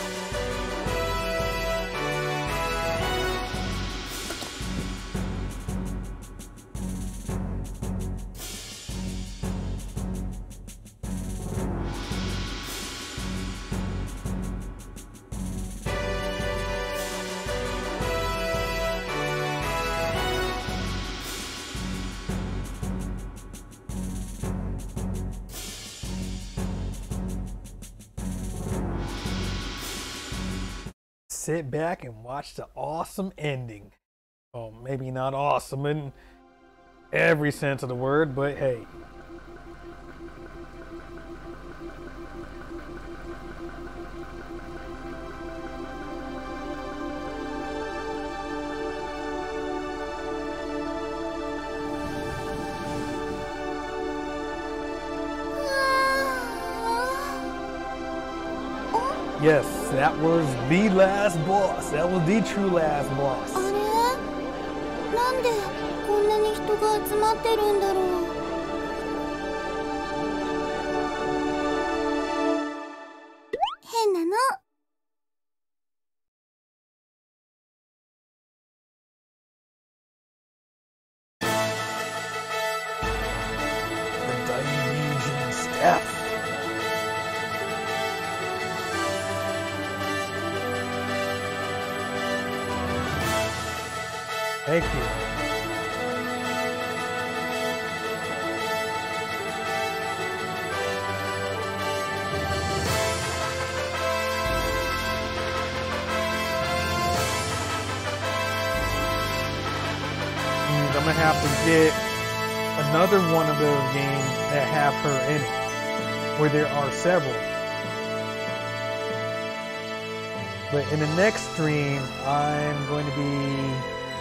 Sit back and watch the awesome ending. Oh, maybe not awesome in every sense of the word, but hey. Yes, that was the last boss. That was the true last boss. あれ？なんでこんなに人が集まってるんだろう。変なの。 The Dionysian Staff. Thank you. I'm gonna have to get another one of those games that have her in it, where there are several. But in the next stream, I'm going to be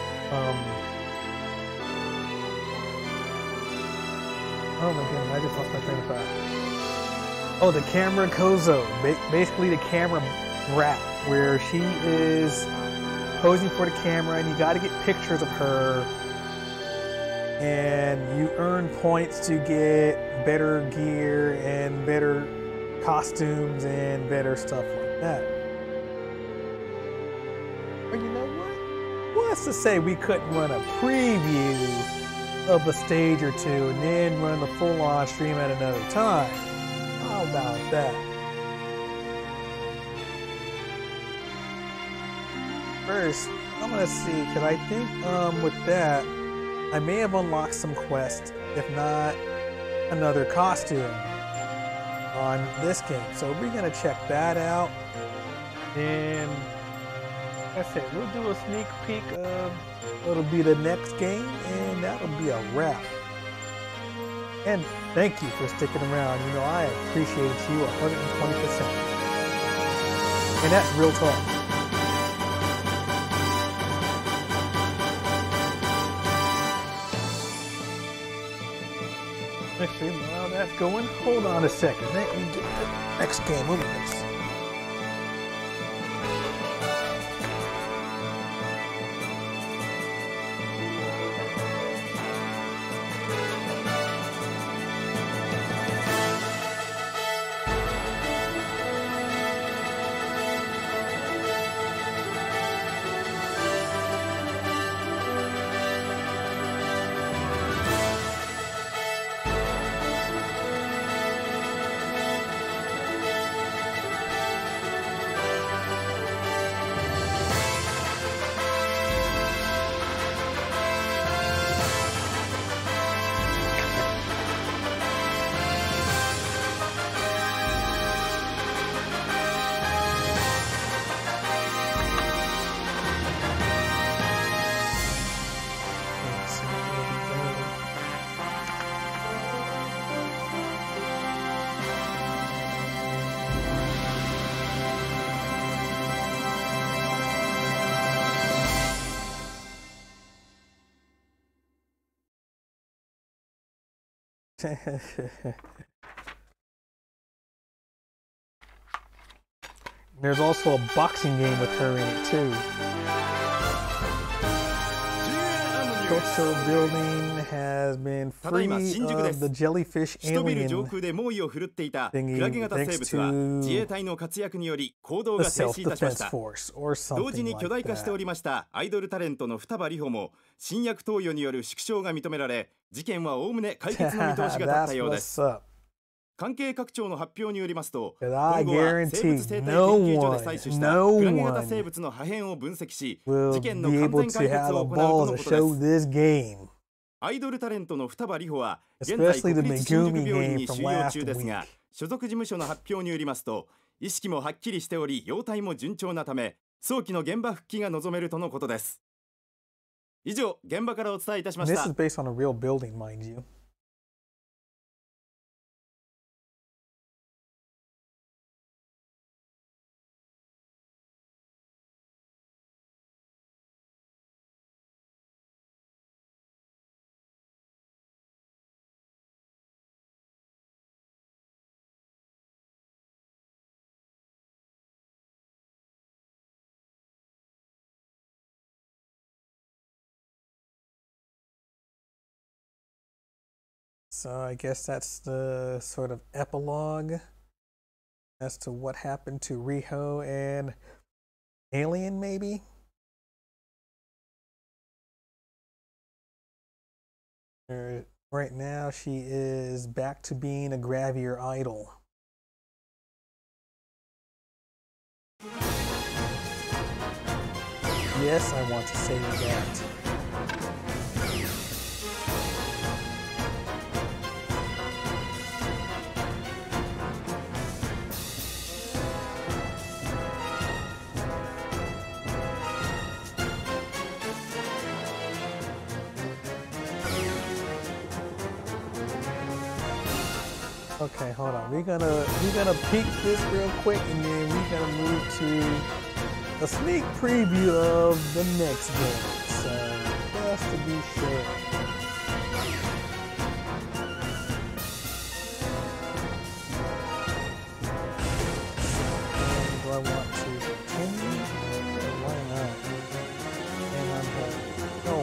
oh my goodness, I just lost my train of thought. Oh, the camera Kozo, basically the camera wrap, where she is posing for the camera and you got to get pictures of her, and you earn points to get better gear and better costumes and better stuff like that. But you know what? What's to say we couldn't run a preview of a stage or two and then run the full-on stream at another time? How about that? First, I'm gonna see, because I think with that, I may have unlocked some quests, if not another costume on this game. So we're gonna check that out, and like I said, we'll do a sneak peek of what'll be the next game, and that'll be a wrap. And thank you for sticking around. You know, I appreciate you 120%. And that's real talk. Let's see how that's going. Hold on a second. Let me get the next game over this. There's also a boxing game with her in it too. Tokyo building has been free of the jellyfish alien thingy thanks to the self-defense force or something like that. アイドルタレントの双葉里穂も新薬投与による縮小が認められ、事件はおおむね解決の見通しが立ったようです。関係各庁の発表によりますと、今後は生物生態研究所で採取したクラゲ型生物の破片を分析し、事件の完全解決を行うとのことです。アイドルタレントの双葉里穂は現在国立新宿病院に収容中ですが、所属事務所の発表によりますと、意識もはっきりしており、容体も順調なため、早期の現場復帰が望めるとのことです。以上、現場からお伝えいたしました。 This is based on a real building, mind you. So I guess that's the sort of epilogue as to what happened to Riho and Alien, maybe? Right now, she is back to being a Gravier idol. Yes, I want to say that. Okay, hold on. We're gonna peek this real quick, and then we're gonna move to a sneak preview of the next game. So just to be sure. Do I want to continue? Why not? And I'm going. Oh,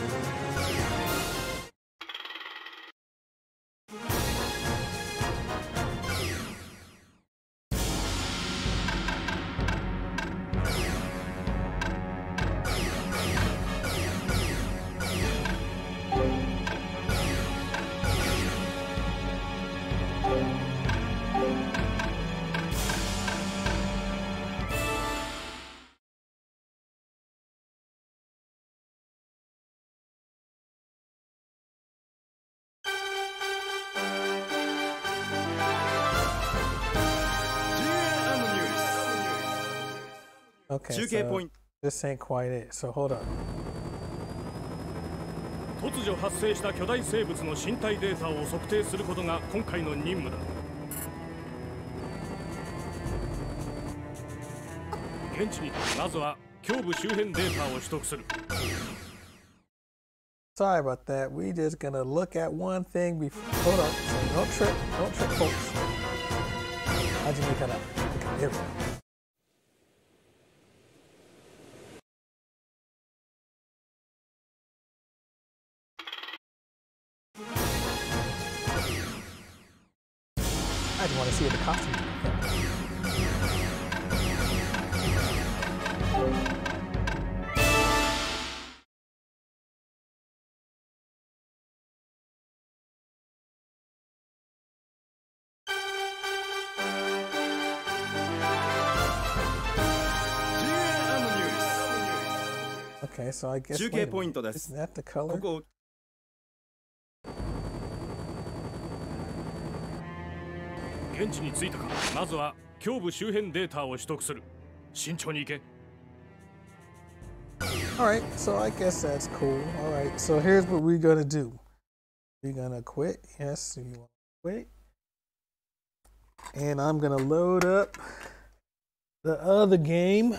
Okay, so this ain't quite it. So hold on. 突如発生した巨大生物の身体データを測定することが今回の任務だ。現地にまずは胸部周辺データを取得する。 Sorry about that. We just gonna look at one thing before. Hold on. So don't trip, folks. 初めから。There we go. I just want to see the costume. Okay, so I guess isn't that the color? 現地に着いたか。まずは胸部周辺データを取得する。慎重に行け。 Alright, so I guess that's cool. Alright, so here's what we're gonna do. We're gonna quit. Yes, you want to quit. And I'm gonna load up the other game.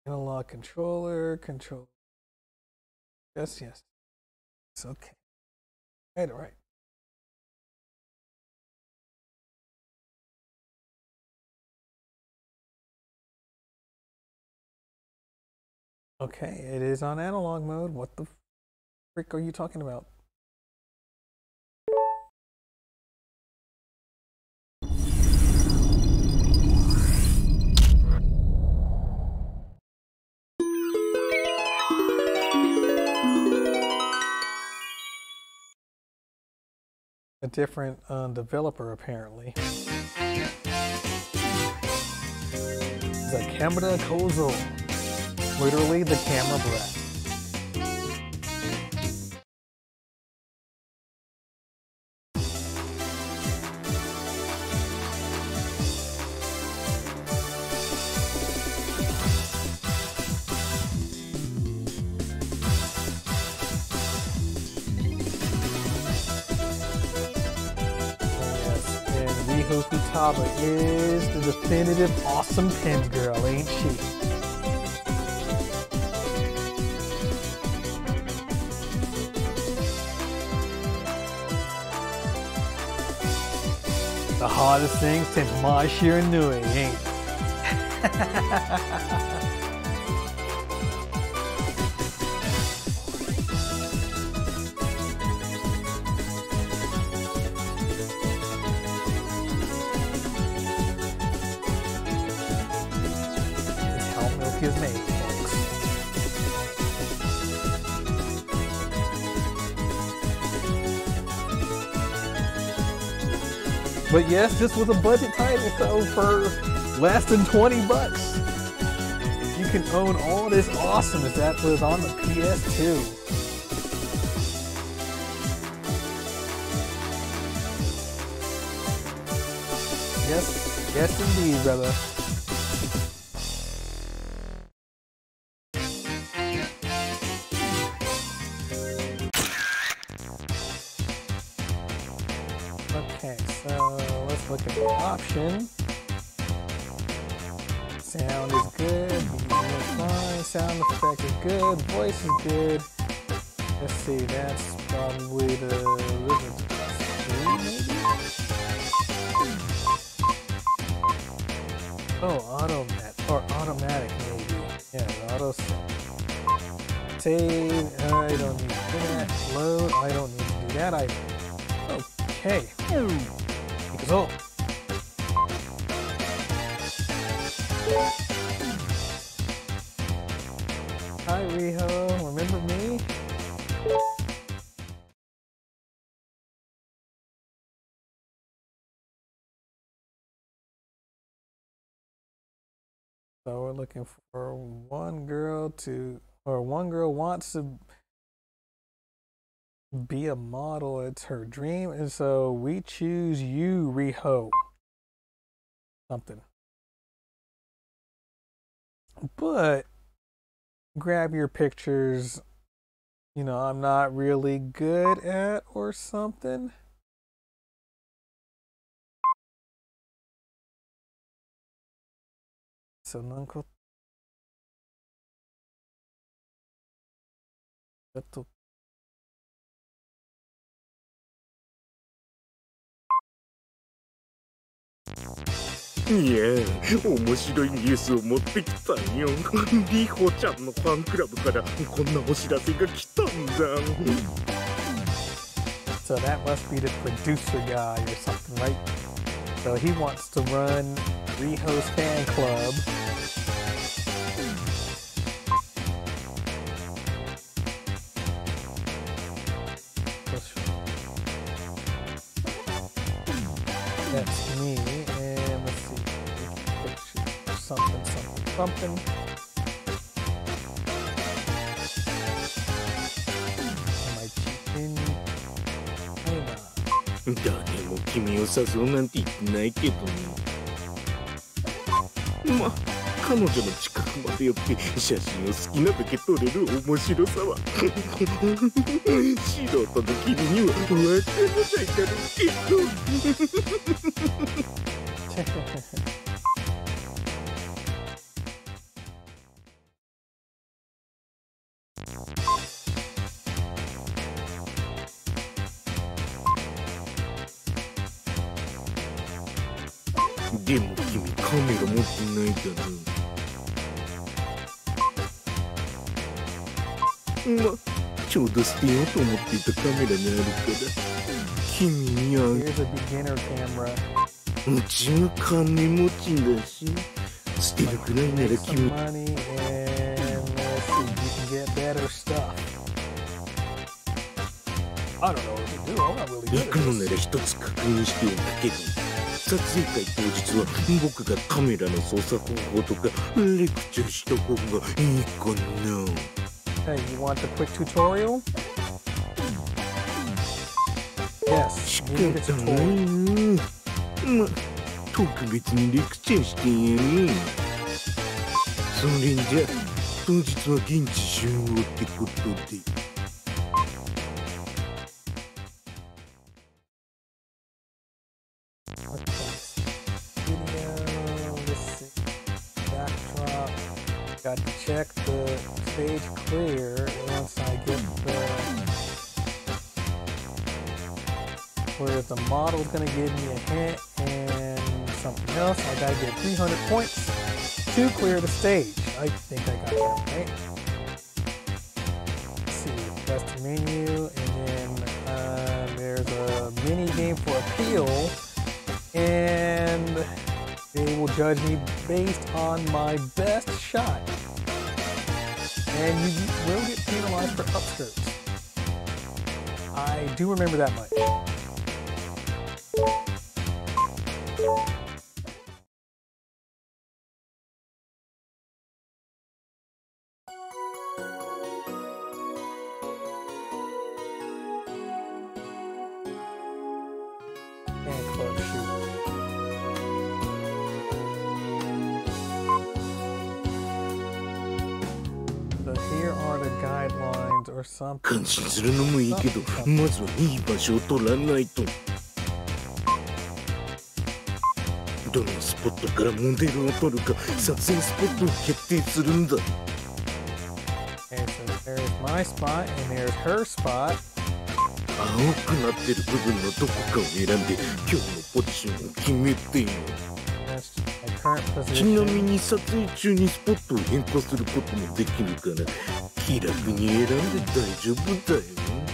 Analog controller, control. Yes, yes. It's okay. All right. Okay, it is on analog mode. What the frick are you talking about? A different developer apparently. The camera Kozo, literally the camera brat. Futaba is the definitive awesome pen girl, ain't she? The hardest thing since Mai Shiranui, ain't it? Is made, folks. But yes, this was a budget title, so for less than $20, you can own all this awesomeness that was on the PS2. Yes indeed, brother. Okay, so let's look at the option. Sound is good, music is fine, sound effect is good, voice is good. Let's see, that's probably the original 3 maybe? Oh, automatic maybe. Yeah, auto save. I don't need to do that. Load, I don't need to do that either. Okay. Because hi Riho, remember me? So we're looking for one girl wants to be a model. It's her dream, and so we choose you, Riho. Something. But grab your pictures, I'm not really good at or something. So Nanko いや、面白いニュースを持ってきたんよ。リホちゃんのファンクラブからこんなお知らせが来たんだ。 So that must be the producer guy or something, right? So he wants to run Riho's fan club. That's me, and let's see, something. 誰も君を誘うなんて言ってないけどね。彼女の近くまで寄って写真を好きなだけ撮れる面白さは素人の君には分からないだろうけど。 でも君カメラ持ってないだろ。ま、ちょうど捨てようと思っていたカメラがあるから君には。うちは金持ちだし、捨てるくらいなら君。行くのなら一つ確認しておくけど、撮影会当日は僕がカメラの操作方法とかレクチャーした方がいいかな。 Hey, you want the quick tutorial? Yes, 仕方ないな。ま、特別にレクチャーしてやる。それじゃ当日は現地集合ってことで。 Got to check the stage clear once I get where the model's gonna give me a hint and something else. I gotta get 300 points to clear the stage. I think I got that right. Let's see, that's the menu, and then there's a mini game for appeal, and they will judge me based on my best shot. And you will get penalized for upskirts. I do remember that much. And close shoot. Here are the guidelines or something. 感心するのもいいけど、まずはいい場所を取らないと。どのスポットからモデルを撮るか撮影スポットを決定するんだ。 Okay, so there's my spot and there's her spot. 青くなってる部分のどこかを選んで今日のポジションを決めてよ。ちなみに撮影中にスポットを変更することもできるから気楽に選んで大丈夫だよ。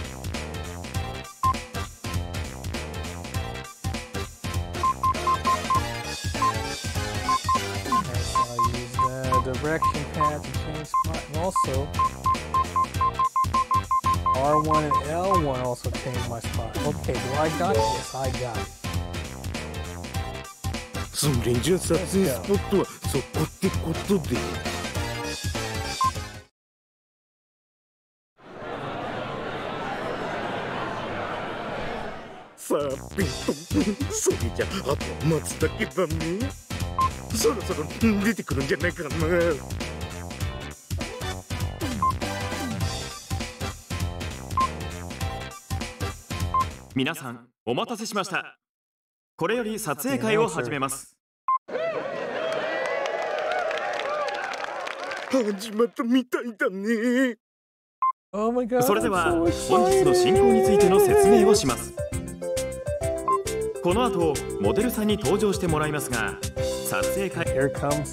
Direction pad to change spot, and also R1 and L1 also changed my spot. Okay, do I got it? Yes, I got it. それじゃ撮影スポットはそこってことで。さてと、それじゃあとは待つだけだね。そろそろ出てくるんじゃないかな。 皆さんお待たせしました。これより撮影会を始めます。 始まったみたいだね。 それでは本日の進行についての説明をします。この後モデルさんに登場してもらいますが、撮影会開始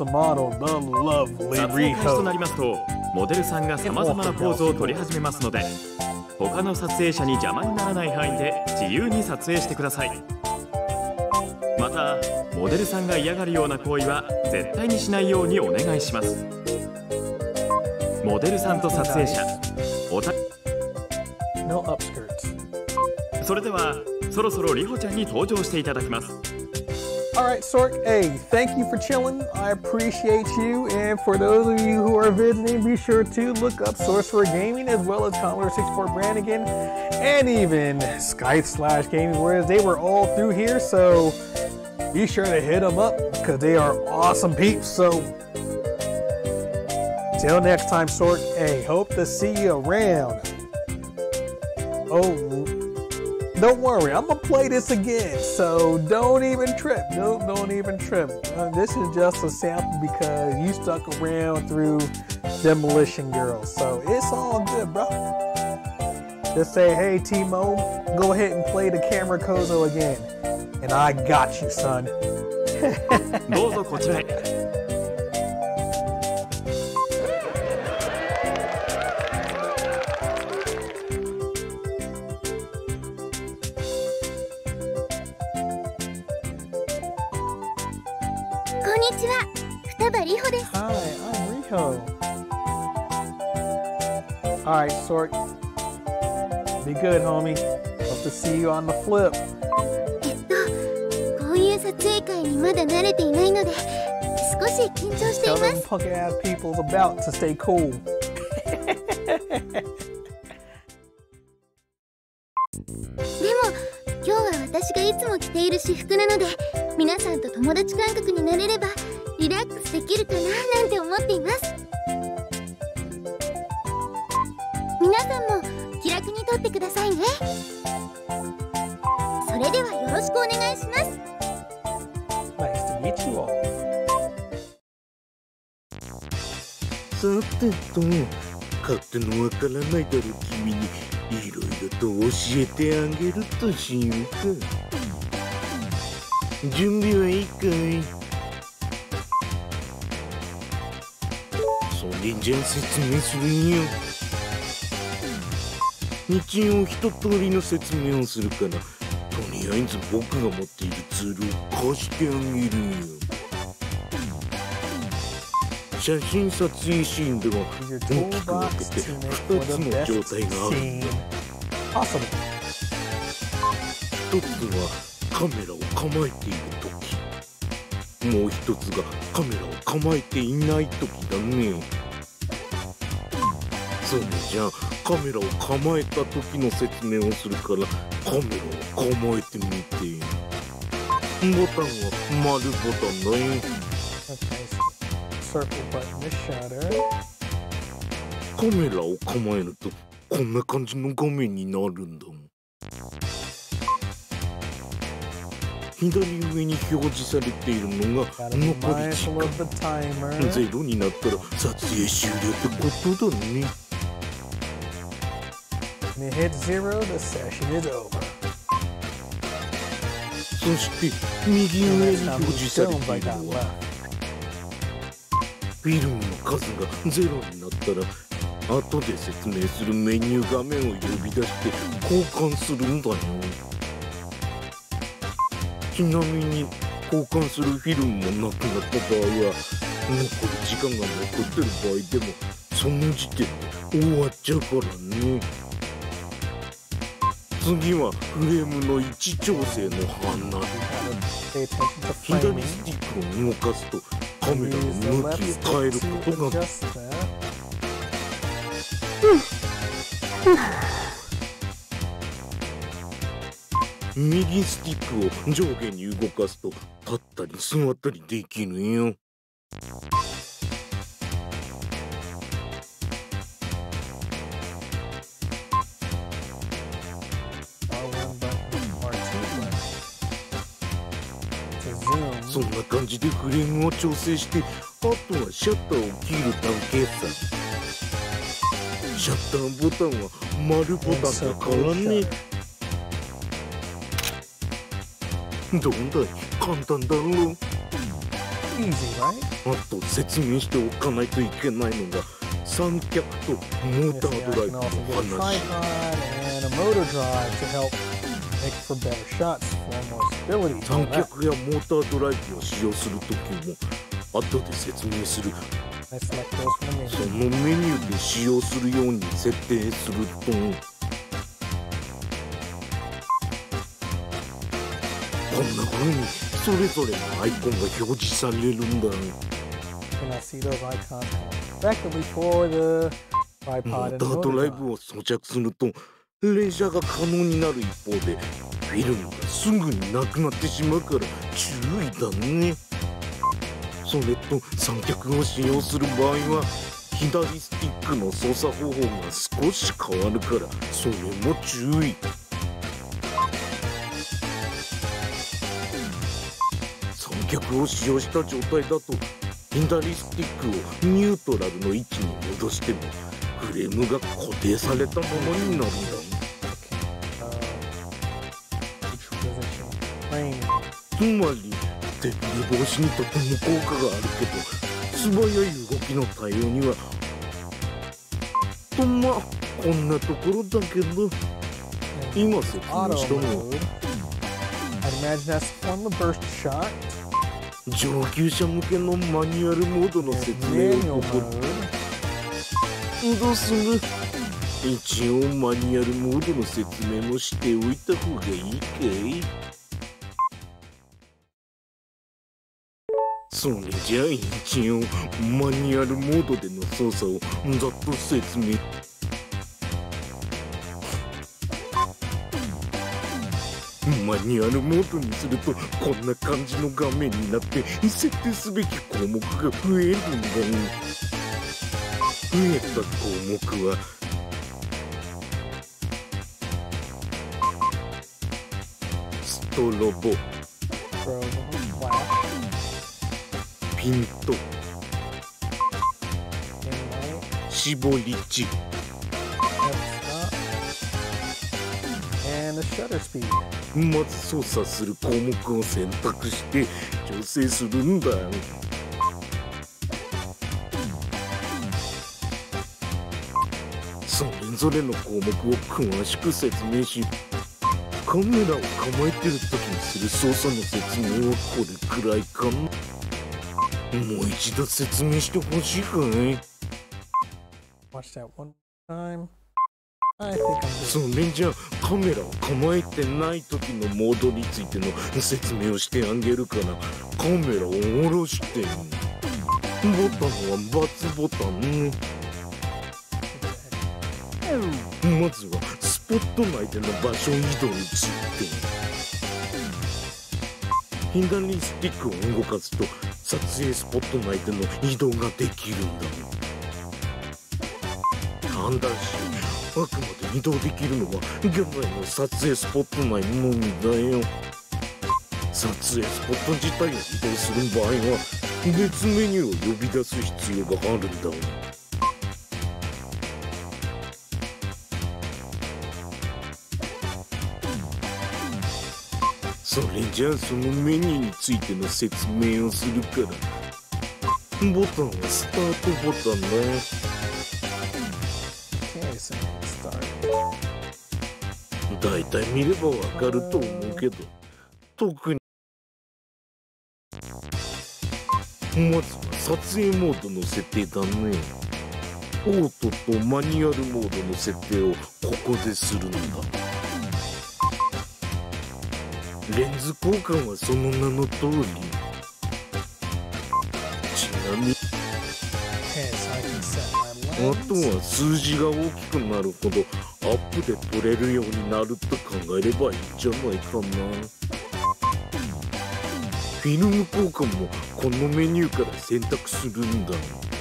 となりますとモデルさんがさまざまなポーズを取り始めますので、他の撮影者に邪魔にならない範囲で自由に撮影してください。またモデルさんが嫌がるような行為は絶対にしないようにお願いします。モデルさんと撮影者それではそろそろりほちゃんに登場していただきます。 Alright, Sork, hey, thank you for chilling. I appreciate you. And for those of you who are visiting, be sure to look up Sorcerer Gaming as well as Commodore 64 Brannigan and even Skype/Gaming, whereas they were all through here. So be sure to hit them up because they are awesome peeps. So till next time, Sork, hey, hope to see you around. Oh, don't worry, I'm gonna play this again, so don't even trip. Don't even trip. This is just a sample because you stuck around through Demolition Girls, so it's all good, bro. Just say, hey, Timo, go ahead and play the Camera Kozo again, and I got you, son. どうぞこちらへ。 こんにちは、双葉里穂です。 Hi, I'm Riho. Alright, Sork. Be good, homie. Hope to see you on the flip. こういう撮影会にまだ慣れていないので少し緊張してい Tell ま them す。 punk ass people's about to stay cool. でも今日は私がいつも着ている私服なので皆さんと友達感覚になれればリラックスできるかななんて思っています。皆さんも気楽に撮ってくださいね。それではよろしくお願いします。 Nice to meet you all. さてと、勝手のわからないだろう君にいろいろと教えてあげるとしようか。準備はいいかい？それじゃあ説明するよ。一応一通りの説明をするから、とりあえず僕が持っているツールを貸してあげるよ。写真撮影シーンでは大きく分けて2つの状態があるんだ。 Awesome. 一つはカメラを構えている時、もう一つがカメラを構えていない時だね。それじゃあカメラを構えた時の説明をするからカメラを構えてみて。ボタンは丸ボタンだよ。 Okay, so circle button to shutter. カメラを構えるとこんな感じの画面になるんだもん。左上に表示されているのが Gotta be 残り mindful 時 of the timer. 間。ゼロになったら撮影終了ってことだね。 When it hits zero, the session is over. そして右 And 上 that's に how 表 many 示され films て I いる got のは left. フィルムの数がゼロになったら後で説明するメニュー画面を呼び出して交換するんだよ。ちなみに交換するフィルムもなくなった場合は残り時間が残ってる場合でもその時点で終わっちゃうからね。次はフレームの位置調整の離れ。 Pay attention to 左 framing. スティックを動かすとカメラ Use the の向 left きを stick 変える to ことが adjust that. 右スティックを上下に動かすと立ったり座ったりできるよ。 R1 button, R2 button. To zoom. そんな感じでフレームを調整してあとはシャッターを切るだけさ。シャッターボタンは丸ボタンだからね。どんだい簡単だろう。 Easy, right? あと説明しておかないといけないのが三脚とモータ Yes, ー yeah, ド I ライ can ブの also get a 話。 tripod and a motor drive to help make for better shots for more stability. 三 All that. 脚やモータードライブを使用するときも後で説明する。 I select those from the そ menu. のメニューで使用するように設定するとこんな風にそれぞれのアイコンが表示されるんだ。 And I see those icons effectively for the モ tripod ー and ター motor ドライ drive. ブを装着すると連射が可能になる一方でフィルムがすぐになくなってしまうから注意だね。それと三脚を使用する場合は左スティックの操作方法が少し変わるからそれも注意。三脚を使用した状態だと左スティックをニュートラルの位置に戻してもフレームが固定されたままになるんだ。 Neutral position. Frame. つまり手ぶれ防止にとても効果があるけど、素早い動きの対応にはと、まあこんなところだけど、今説明したのは上級者向けのマニュアルモードの説明をここでどうする？一応マニュアルモードの説明もしておいた方がいいかい？それじゃあ一応マニュアルモードでの操作をざっと説明。マニュアルモードにするとこんな感じの画面になって設定すべき項目が増えるんだ。増えた項目はストロボ、ピント、絞り値、まず操作する項目を選択して調整するんだ。それぞれの項目を詳しく説明し、カメラを構えてる時にする操作の説明はこれくらいかな。もう一度説明してほしいかい？それじゃあカメラを構えてない時のモードについての説明をしてあげるから、カメラを下ろしてボタンは×ボタン。まずはスポット内での場所移動について、左スティックを動かすと撮影スポット内での移動ができるんだ。ただしあくまで移動できるのは現在の撮影スポット内のみだよ。撮影スポット自体を移動する場合は別メニューを呼び出す必要があるんだ。それじゃあそのメニューについての説明をするから、ボタンはスタートボタンだ。だいたい見ればわかると思うけど、特にまずは撮影モードの設定だね。オートとマニュアルモードの設定をここでするんだ。レンズ交換はその名の通り。ちなみにあとは数字が大きくなるほどアップで撮れるようになると考えればいいんじゃないかな。フィルム交換もこのメニューから選択するんだ。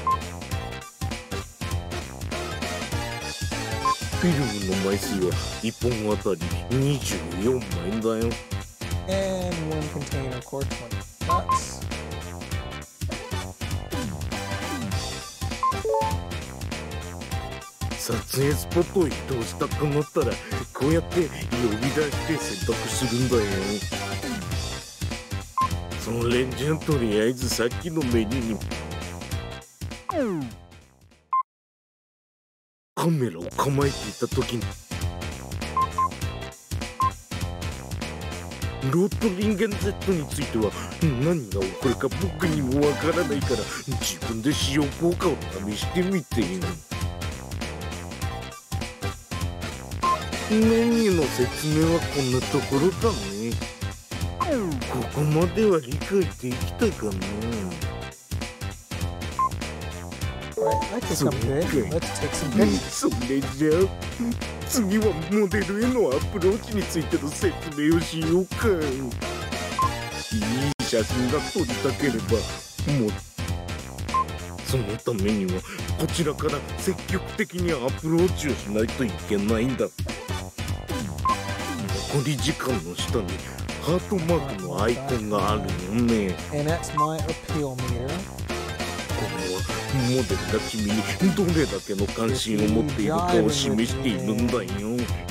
フィルムの枚数は1本あたり24枚だよ。 And one container core 20 bucks. 撮影スポットを移動したくなったらこうやって呼び出して選択するんだよ。それじゃとりあえずさっきのメニューにカメラを構えていた時にロートリンゲン Z については何が起こるか僕にもわからないから自分で使用効果を試してみて。メニューの説明はこんなところだね。ここまでは理解できたかな。それじゃあ次はモデルへのアプローチについての説明をしようか。いい写真が撮りたければそのためにはこちらから積極的にアプローチをしないといけないんだ。残り時間の下にハートマークのアイコンがあるよね。これはモデルが君にどれだけの関心を持っているかを示しているんだよ。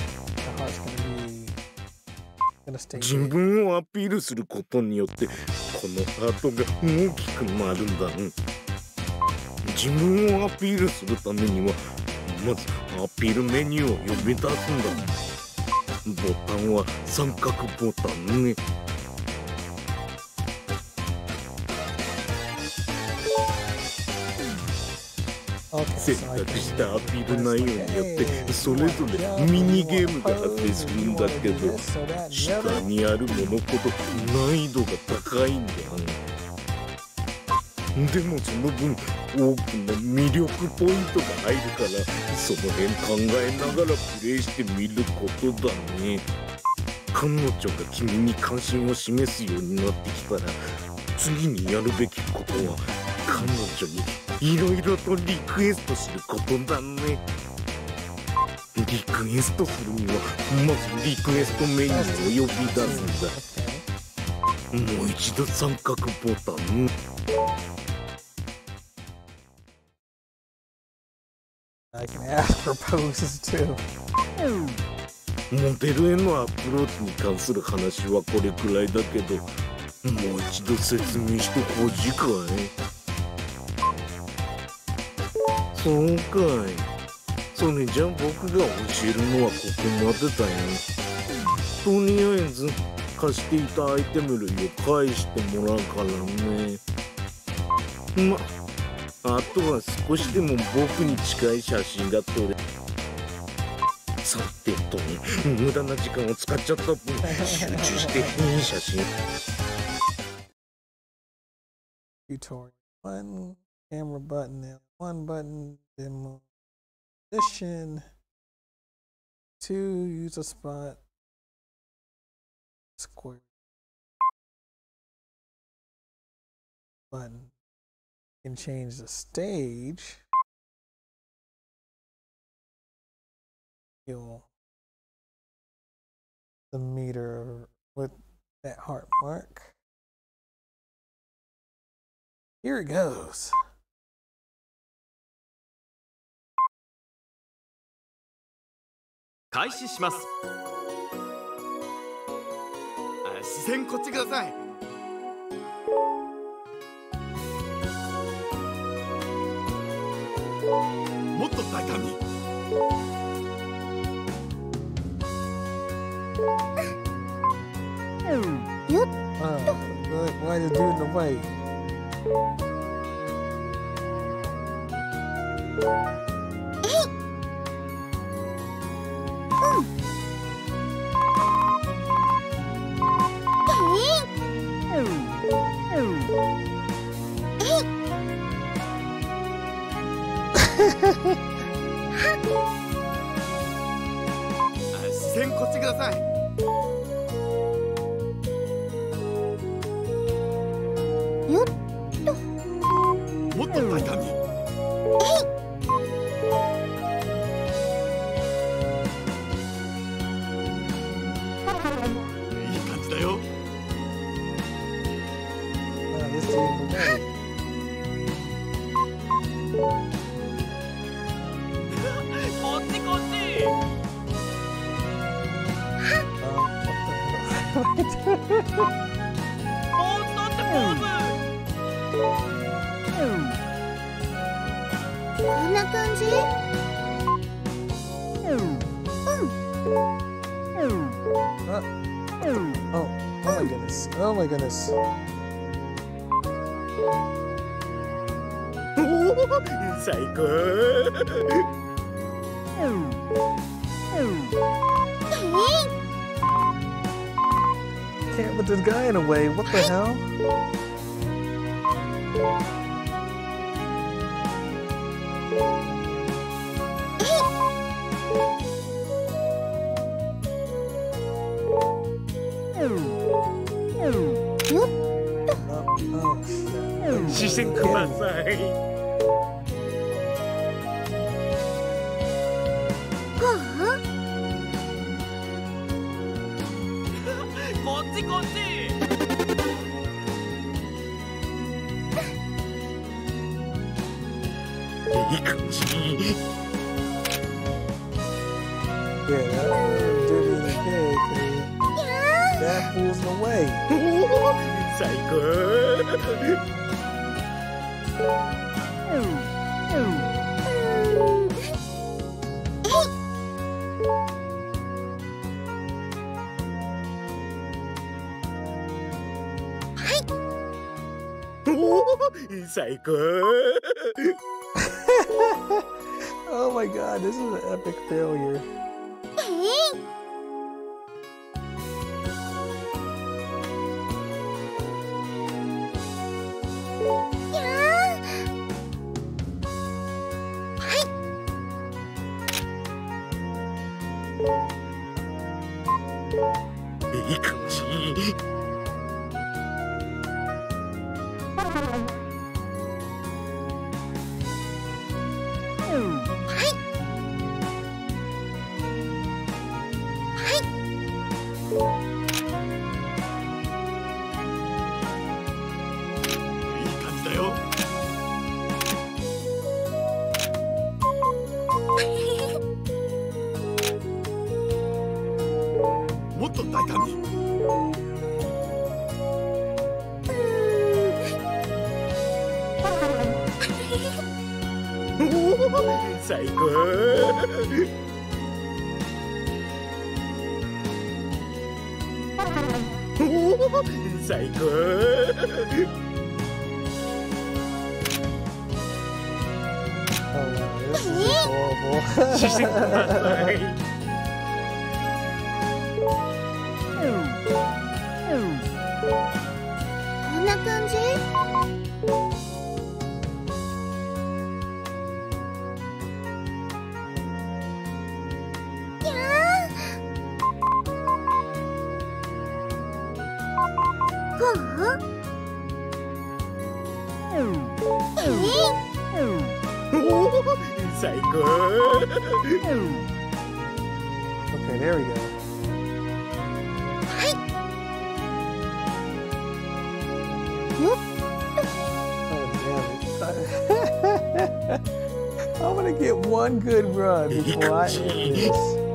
自分をアピールすることによってこのハートが大きくなるんだね。自分をアピールするためにはまずアピールメニューを呼び出すんだ。ボタンは三角ボタンね。選択したアピール内容によってそれぞれミニゲームが発生するんだけど、下にあるものほど難易度が高いんだよね。でもその分大きな魅力ポイントが入るから、その辺考えながらプレイしてみることだね。彼女が君に関心を示すようになってきたら、次にやるべきことは彼女にいろいろとリクエストすることだね。リクエストするにはまずリクエストメニューを呼び出すんだ。もう一度三角ボタン。 I can ask for poses too. モデルへのアプローチに関する話はこれくらいだけど、もう一度説明してほしいかい？そうかい。それじゃあ僕が教えるのはここまでだよ。とりあえず貸していたアイテム類を返してもらうからね。あとは少しでも僕に近い写真が撮れ。さてと、無駄な時間を使っちゃった分、集中していい写真。 Tutorial 1 camera button, L1 button, demo position, 2 use a spot, square button. You can change the stage. Heal the meter with that heart mark. Here it goes. 開始します。視線こっちください。もっと大胆に。 よっ。 Why is it doing the way? 視線こっちください。 よっと。 もっと大胆に。いい感じだよ。こっちこっち。ポーズ取ってポーズ。 こんな感じ？ Oh my goodness. Oh my goodness. 最高。 Can't put this guy in a way. What the hell? Oh, shit. 視線ください。 こっちこっち。 いい感じ。 Yeah, that did me okay. That pulls away. 最高。最高。 Oh my god, this is an epic failure.最高。最高。 Oh wow, this is horrible. こんな感じ？ 最高。 Okay, there we go. I'm gonna get one good run before I end this.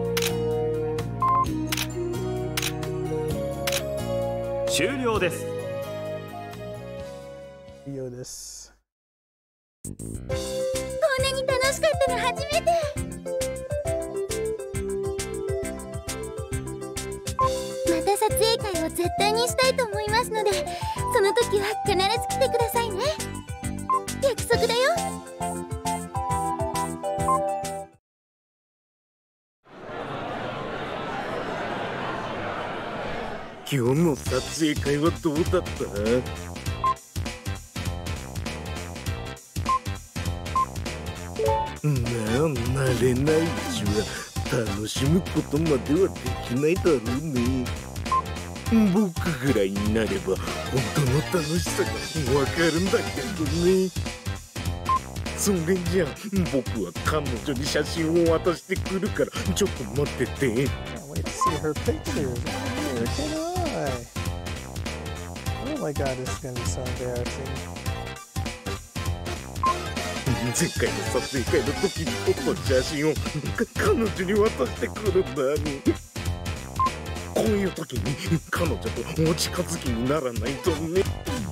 終了です。 以上です。 こんなに楽しかったの初めて。また撮影会を絶対にしたいと思いますので、その時は必ず来てくださいね。約束だよ。 今日の撮影会はどうだった？慣れないうちは楽しむことまではできないだろうね。僕ぐらいになれば本当の楽しさがわかるんだけどね。それじゃあ僕は彼女に写真を渡してくるからちょっと待ってて。 Oh my god, this is gonna be so embarrassing. 前回の撮影会の時に撮った写真を彼女に渡してくるんだね。こういう時に彼女とお近づきにならないとね。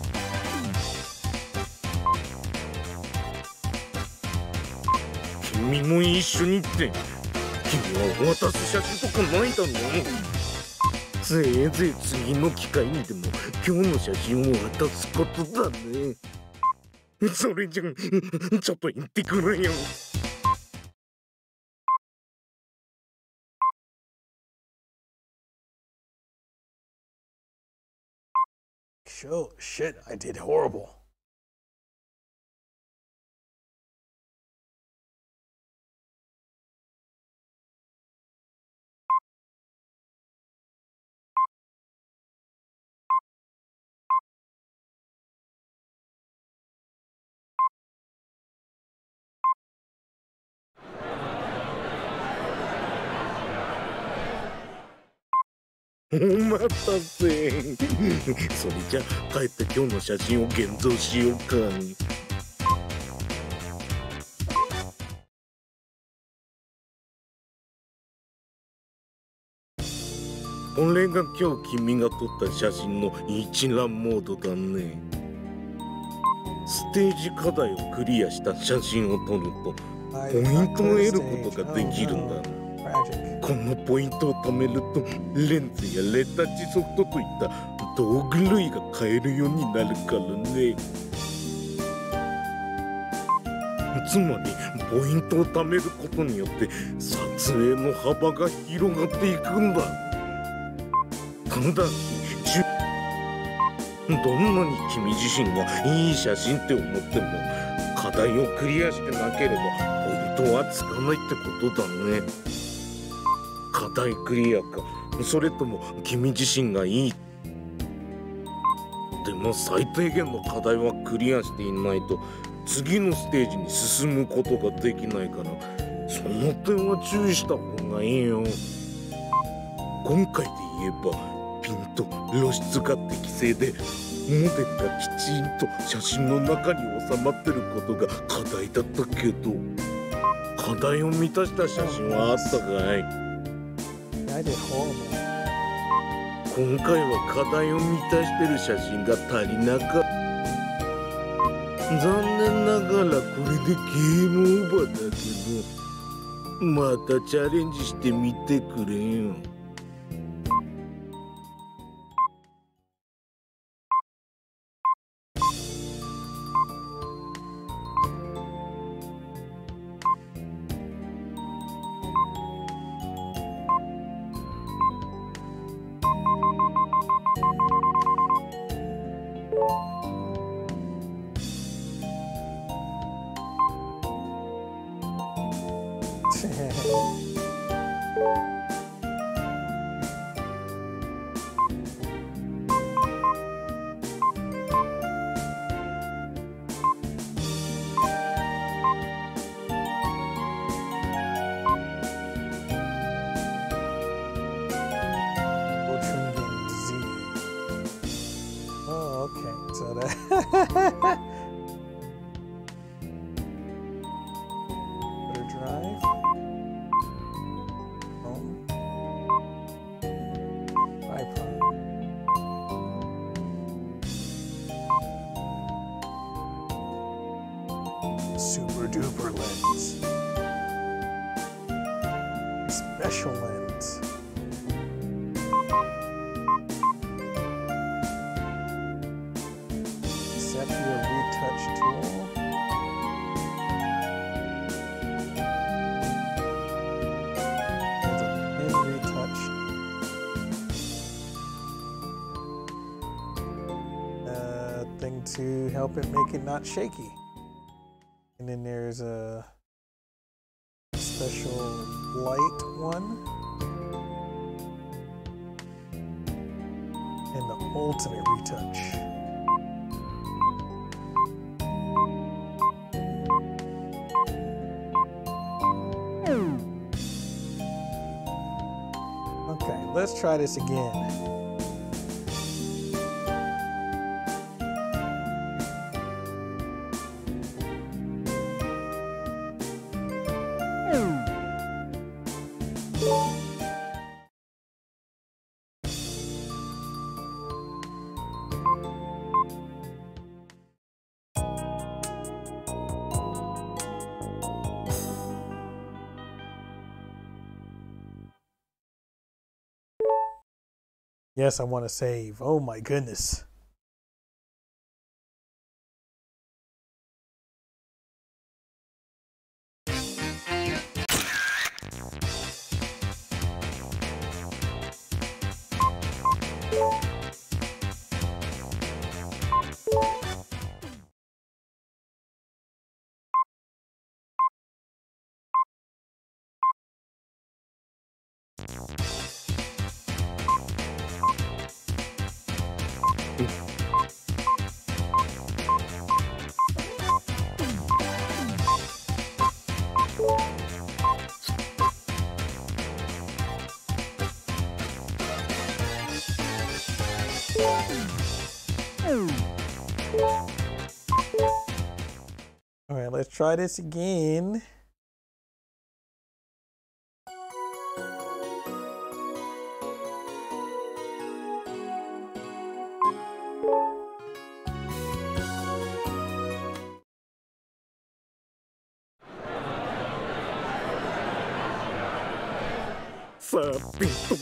君も一緒にって君は渡す写真とかないだろう。せいぜい次の機会にでも今日の写真を渡すことだね。それじゃちょっと言ってくれよ。 Oh shit, I did horrible. お待たせ。それじゃ帰って今日の写真を現像しようか。 これが今日君が撮った写真の一覧モードだね。ステージ課題をクリアした写真を撮るとポイントを得ることができるんだ。このポイントを貯めるとレンズやレタッチソフトといった道具類が買えるようになるからね。つまりポイントを貯めることによって撮影の幅が広がっていくんだ。ただしどんなに君自身がいい写真って思っても課題をクリアしてなければポイントはつかないってことだね。課題クリアか、それとも君自身がいい。でも最低限の課題はクリアしていないと次のステージに進むことができないから、その点は注意した方がいいよ。今回で言えばピンと露出が適正でモデルがきちんと写真の中に収まってることが課題だったけど、課題を満たした写真はあったかい？今回は課題を満たしてる写真が足りなかった。残念ながらこれでゲームオーバーだけど、またチャレンジしてみてくれよ。 Super duper lens. Special lens. Sepia retouch tool. There's a thin retouch. Thing to help it make it not shaky. And then there's a special light one. And the ultimate retouch. Okay, let's try this again. Yes, I want to save. Oh my goodness. All right, let's try this again. さてと。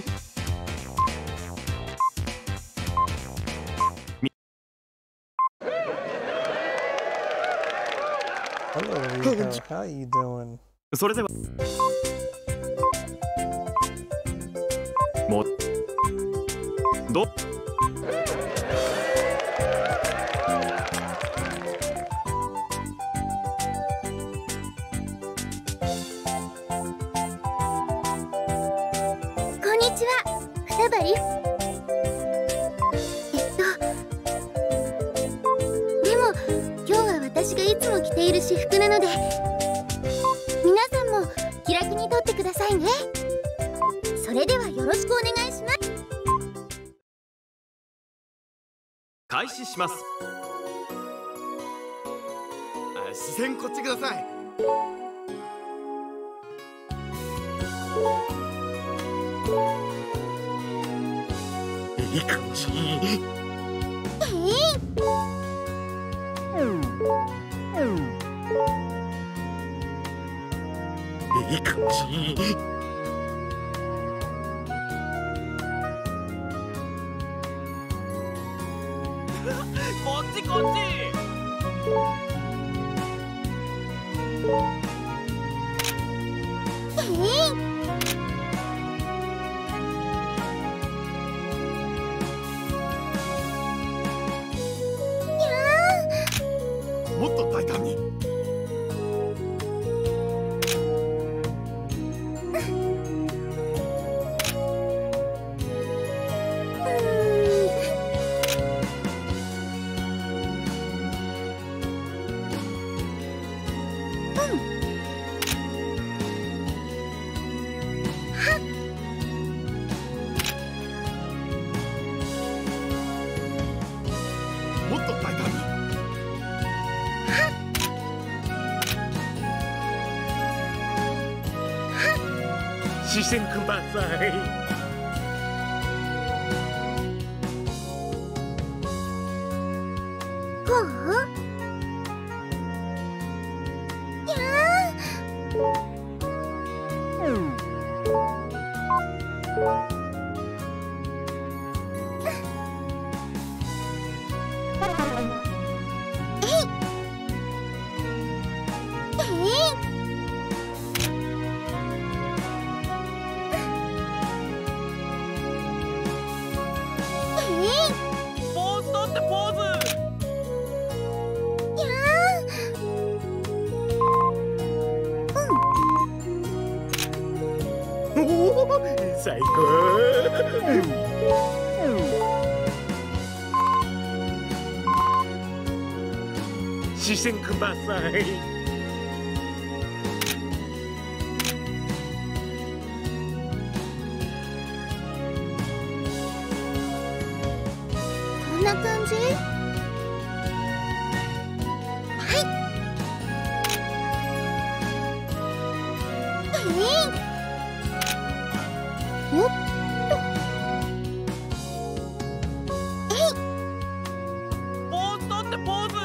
Hello, Rico. How are you doing? それではもどこんにちは、双葉り。でも今日は私がいつも着ている私服なので、皆さんも気楽に撮ってくださいね。それではよろしくお願いします。 開始します。視線こっちください。 いい感じ。いい感じ。 こっちこっち。もっと大胆に。もっと大胆に。 視線ください。 ポーズ取ってポーズ。 最高。視線ください。 こんな感じ？よっと。 ポーズ取ってポーズ。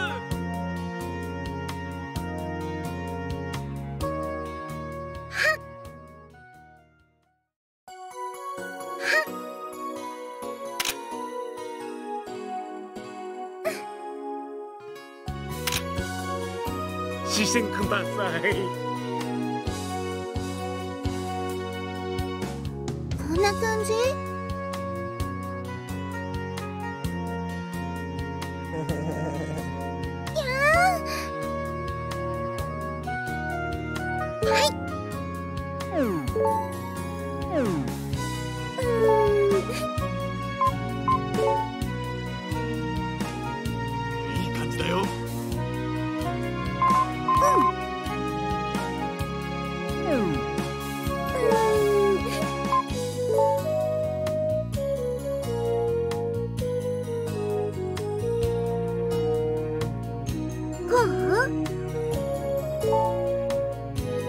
視線ください。 こんな感じ？ いい感じだよ。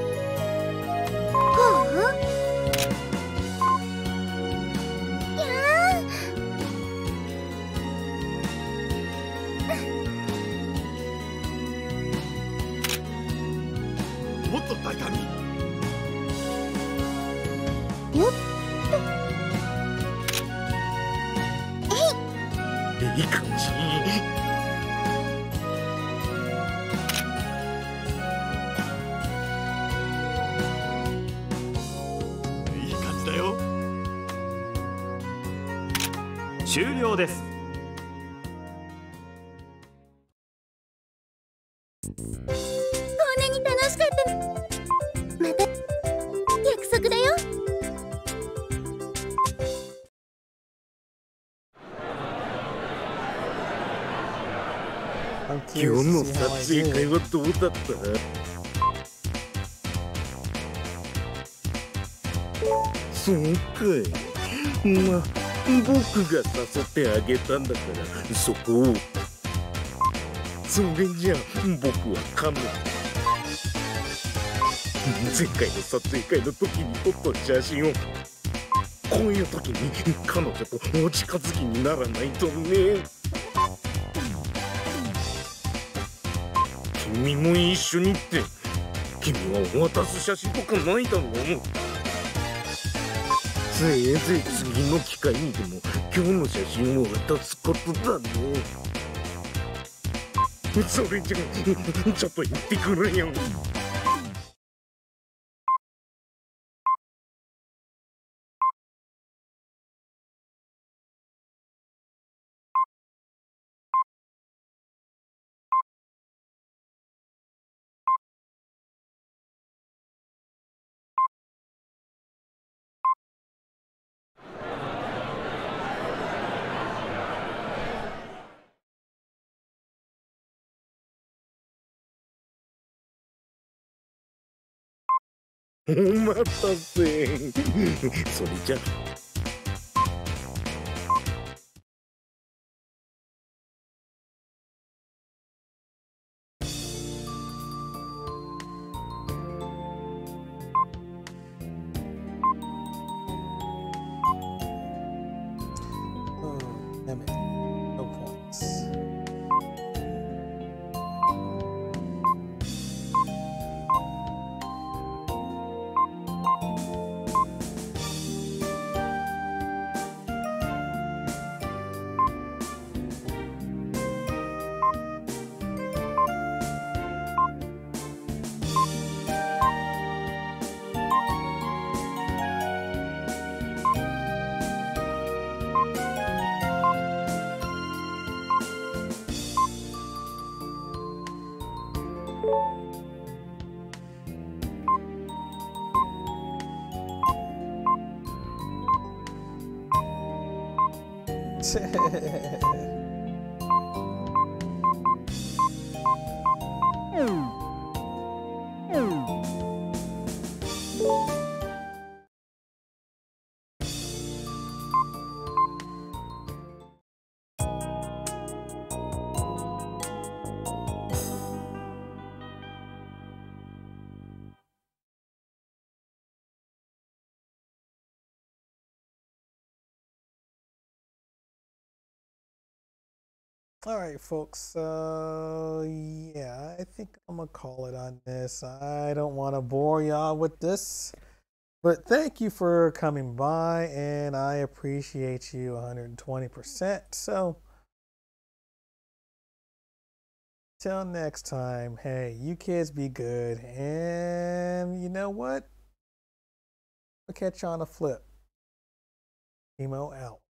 やよっと。 いい感じ。 いい感じだよ。 終了です。 こんなに楽しかったの。また約束だよ。 今日の撮影会はどうだった？そうかい。まあ僕が誘ってあげたんだからそこを。それじゃあ僕はカモ。前回の撮影会の時に撮った写真をこういう時に彼女とお近づきにならないとね。君も一緒にって君は渡す写真とかないだろう。せいぜい次の機会にでも今日の写真を渡すことだね。それじゃちょっと言ってくれよ。お待たせ。それじゃ All right, folks. So, yeah, I think I'm going to call it on this. I don't want to bore y'all with this, but thank you for coming by, and I appreciate you 120%. So, till next time, hey, you kids be good, and you know what? I'll catch you on the flip. Emo out.